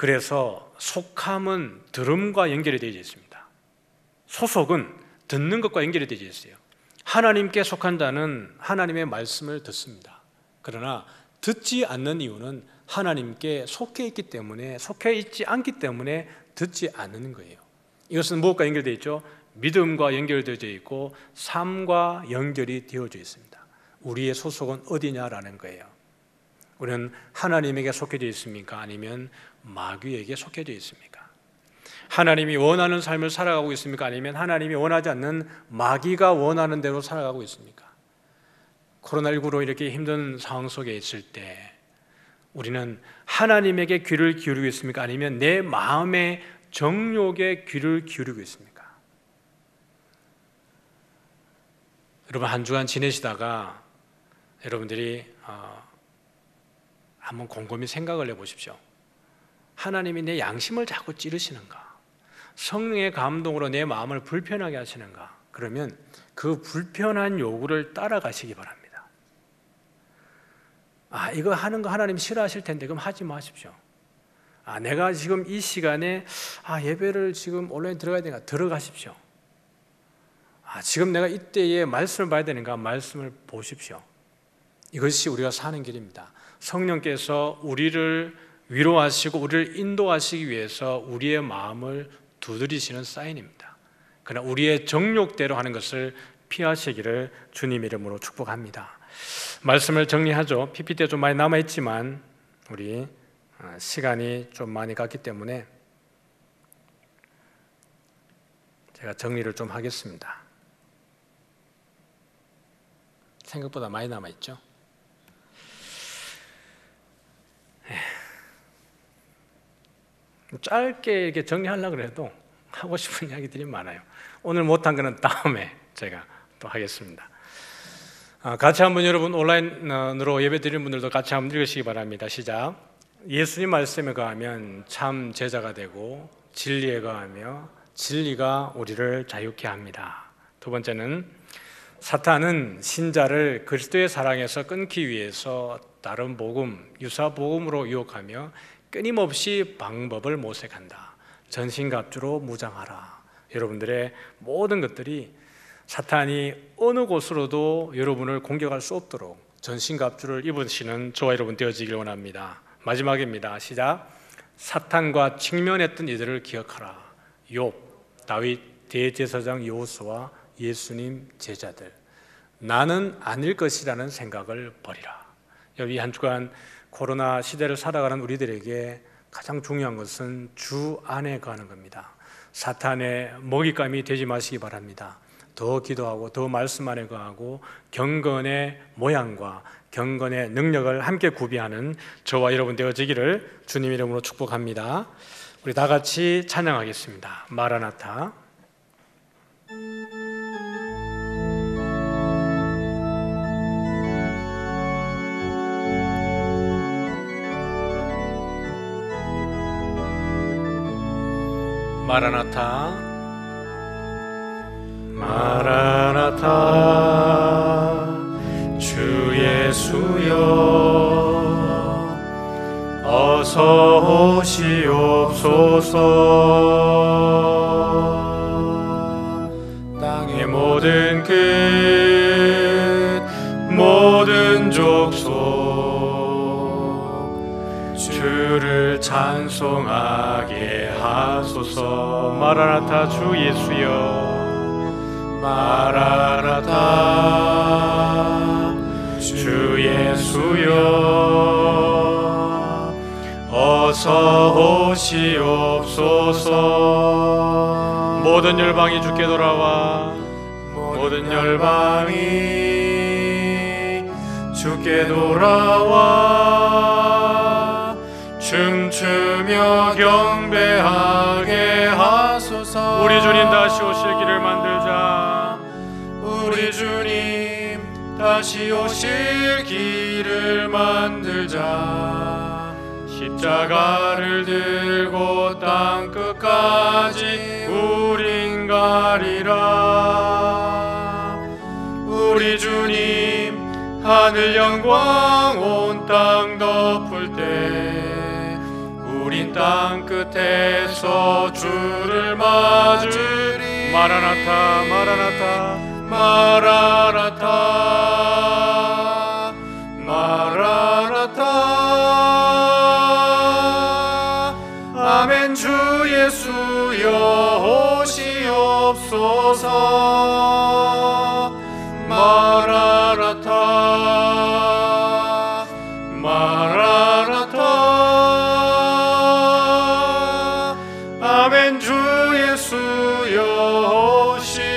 Speaker 3: 그래서 속함은 들음과 연결이 되어 있습니다. 소속은 듣는 것과 연결이 되어 있어요. 하나님께 속한 자는 하나님의 말씀을 듣습니다. 그러나 듣지 않는 이유는 하나님께 속해 있기 때문에, 속해 있지 않기 때문에 듣지 않는 거예요. 이것은 무엇과 연결되어 있죠? 믿음과 연결되어져 있고 삶과 연결이 되어져 있습니다. 우리의 소속은 어디냐라는 거예요. 우리는 하나님에게 속해져 있습니까? 아니면 마귀에게 속해져 있습니까? 하나님이 원하는 삶을 살아가고 있습니까? 아니면 하나님이 원하지 않는 마귀가 원하는 대로 살아가고 있습니까? 코로나19로 이렇게 힘든 상황 속에 있을 때 우리는 하나님에게 귀를 기울이고 있습니까? 아니면 내 마음의 정욕에 귀를 기울이고 있습니까? 여러분, 한 주간 지내시다가 여러분들이 한번 곰곰이 생각을 해보십시오. 하나님이 내 양심을 자꾸 찌르시는가? 성령의 감동으로 내 마음을 불편하게 하시는가? 그러면 그 불편한 요구를 따라가시기 바랍니다. 이거 하는 거 하나님 싫어하실 텐데 그럼 하지 마십시오. 내가 지금 이 시간에 예배를 지금 온라인 들어가야 되니까 들어가십시오. 지금 내가 이때에 말씀을 봐야 되는가? 말씀을 보십시오. 이것이 우리가 사는 길입니다. 성령께서 우리를 위로하시고 우리를 인도하시기 위해서 우리의 마음을 두드리시는 사인입니다. 그러나 우리의 정욕대로 하는 것을 피하시기를 주님 이름으로 축복합니다. 말씀을 정리하죠. PPT에 좀 많이 남아있지만 우리 시간이 좀 많이 갔기 때문에 제가 정리를 좀 하겠습니다. 생각보다 많이 남아있죠. 짧게 이렇게 정리하려고 해도 하고 싶은 이야기들이 많아요. 오늘 못한 거는 다음에 제가 또 하겠습니다. 같이 한번 여러분 온라인으로 예배 드리는 분들도 같이 한번 읽으시기 바랍니다. 시작. 예수님 말씀에 거하면 참 제자가 되고 진리에 거하며 진리가 우리를 자유케 합니다. 두 번째는 사탄은 신자를 그리스도의 사랑에서 끊기 위해서 다른 복음, 유사 복음으로 유혹하며 끊임없이 방법을 모색한다. 전신갑주로 무장하라. 여러분들의 모든 것들이 사탄이 어느 곳으로도 여러분을 공격할 수 없도록 전신갑주를 입으시는 저와 여러분 되어지길 원합니다. 마지막입니다. 시작. 사탄과 직면했던 이들을 기억하라. 욥, 다윗, 대제사장 여호수아, 예수님 제자들. 나는 아닐 것이라는 생각을 버리라. 여기 한 주간 코로나 시대를 살아가는 우리들에게 가장 중요한 것은 주 안에 거하는 겁니다. 사탄의 먹잇감이 되지 마시기 바랍니다. 더 기도하고 더 말씀 안에 거하고 경건의 모양과 경건의 능력을 함께 구비하는 저와 여러분 되어지기를 주님 이름으로 축복합니다. 우리 다 같이 찬양하겠습니다. 마라나타. 마라나타 마라나타 주 예수여 어서 오시옵소서. 땅의 모든 끝 모든 족속 주를 찬송하게 하소서. 마라나타 주 예수여 마라나타 주 예수여 어서 오시옵소서. 모든 열방이 주께 돌아와 모든 열방이 주께 돌아와 춤추며 경배하게 하소서. 우리 주님 다시 오실 길을 만들자. 우리 주님 다시 오실 길을 만들자. 십자가를 들고 땅 끝까지 우린 가리라. 우리 주님 하늘 영광 온 땅 덮을 때 우린 땅 끝에서 주를 맞으리. 마라나타 마라나타 마라나타 마라나타. 아멘. 주 예수여 오시옵소서. 마라나타 마라나타. 아멘. 주 예수여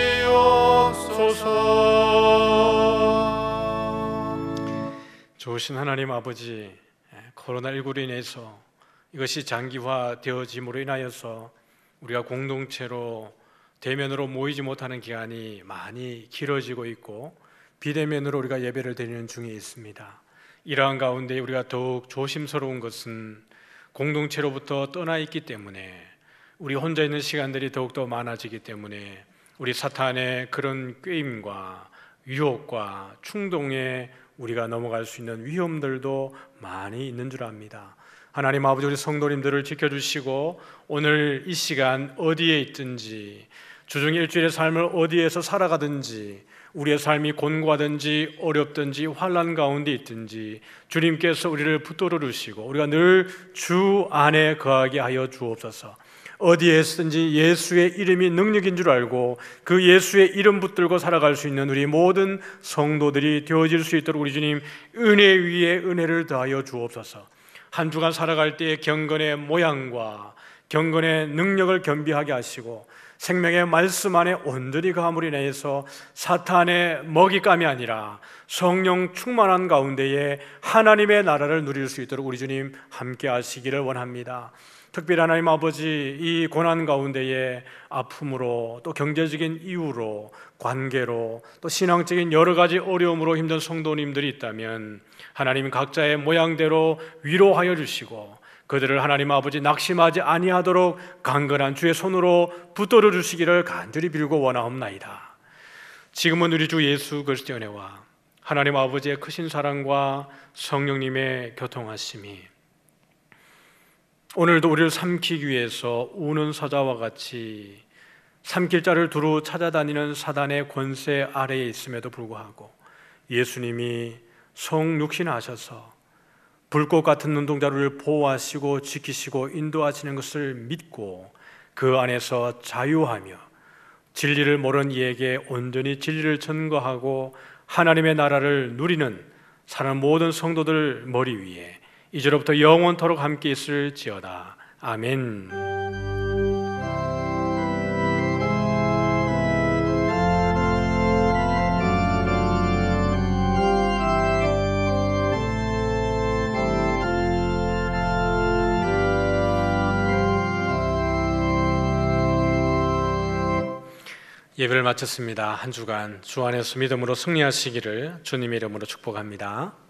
Speaker 3: 오시옵소서. 좋으신 하나님 아버지, 코로나19로 인해서 이것이 장기화되어짐으로 인하여서 우리가 공동체로 대면으로 모이지 못하는 기간이 많이 길어지고 있고 비대면으로 우리가 예배를 드리는 중에 있습니다. 이러한 가운데 우리가 더욱 조심스러운 것은 공동체로부터 떠나 있기 때문에, 우리 혼자 있는 시간들이 더욱더 많아지기 때문에 우리 사탄의 그런 꾀임과 유혹과 충동에 우리가 넘어갈 수 있는 위험들도 많이 있는 줄 압니다. 하나님 아버지, 우리 성도님들을 지켜주시고 오늘 이 시간 어디에 있든지, 주중 일주일의 삶을 어디에서 살아가든지, 우리의 삶이 곤고하든지 어렵든지 환난 가운데 있든지 주님께서 우리를 붙들어 주시고 우리가 늘 주 안에 거하게 하여 주옵소서. 어디에 있든지 예수의 이름이 능력인 줄 알고 그 예수의 이름 붙들고 살아갈 수 있는 우리 모든 성도들이 되어질 수 있도록 우리 주님 은혜 위에 은혜를 더하여 주옵소서. 한 주간 살아갈 때의 경건의 모양과 경건의 능력을 겸비하게 하시고 생명의 말씀 안에 온전히 거함으로 인해서 사탄의 먹잇감이 아니라 성령 충만한 가운데에 하나님의 나라를 누릴 수 있도록 우리 주님 함께 하시기를 원합니다. 특별히 하나님 아버지, 이 고난 가운데에 아픔으로 또 경제적인 이유로 관계로 또 신앙적인 여러 가지 어려움으로 힘든 성도님들이 있다면 하나님 각자의 모양대로 위로하여 주시고 그들을 하나님 아버지 낙심하지 아니하도록 강건한 주의 손으로 붙들어 주시기를 간절히 빌고 원하옵나이다. 지금은 우리 주 예수 그리스도의 은혜와 하나님 아버지의 크신 사랑과 성령님의 교통하심이 오늘도 우리를 삼키기 위해서 우는 사자와 같이 삼킬 자를 두루 찾아다니는 사단의 권세 아래에 있음에도 불구하고 예수님이 성육신하셔서 불꽃 같은 눈동자를 보호하시고 지키시고 인도하시는 것을 믿고 그 안에서 자유하며 진리를 모르는 이에게 온전히 진리를 전거하고 하나님의 나라를 누리는 사는 모든 성도들 머리 위에 이제로부터 영원토록 함께 있을지어다. 아멘. 예배를 마쳤습니다. 한 주간 주 안에서 믿음으로 승리하시기를 주님의 이름으로 축복합니다.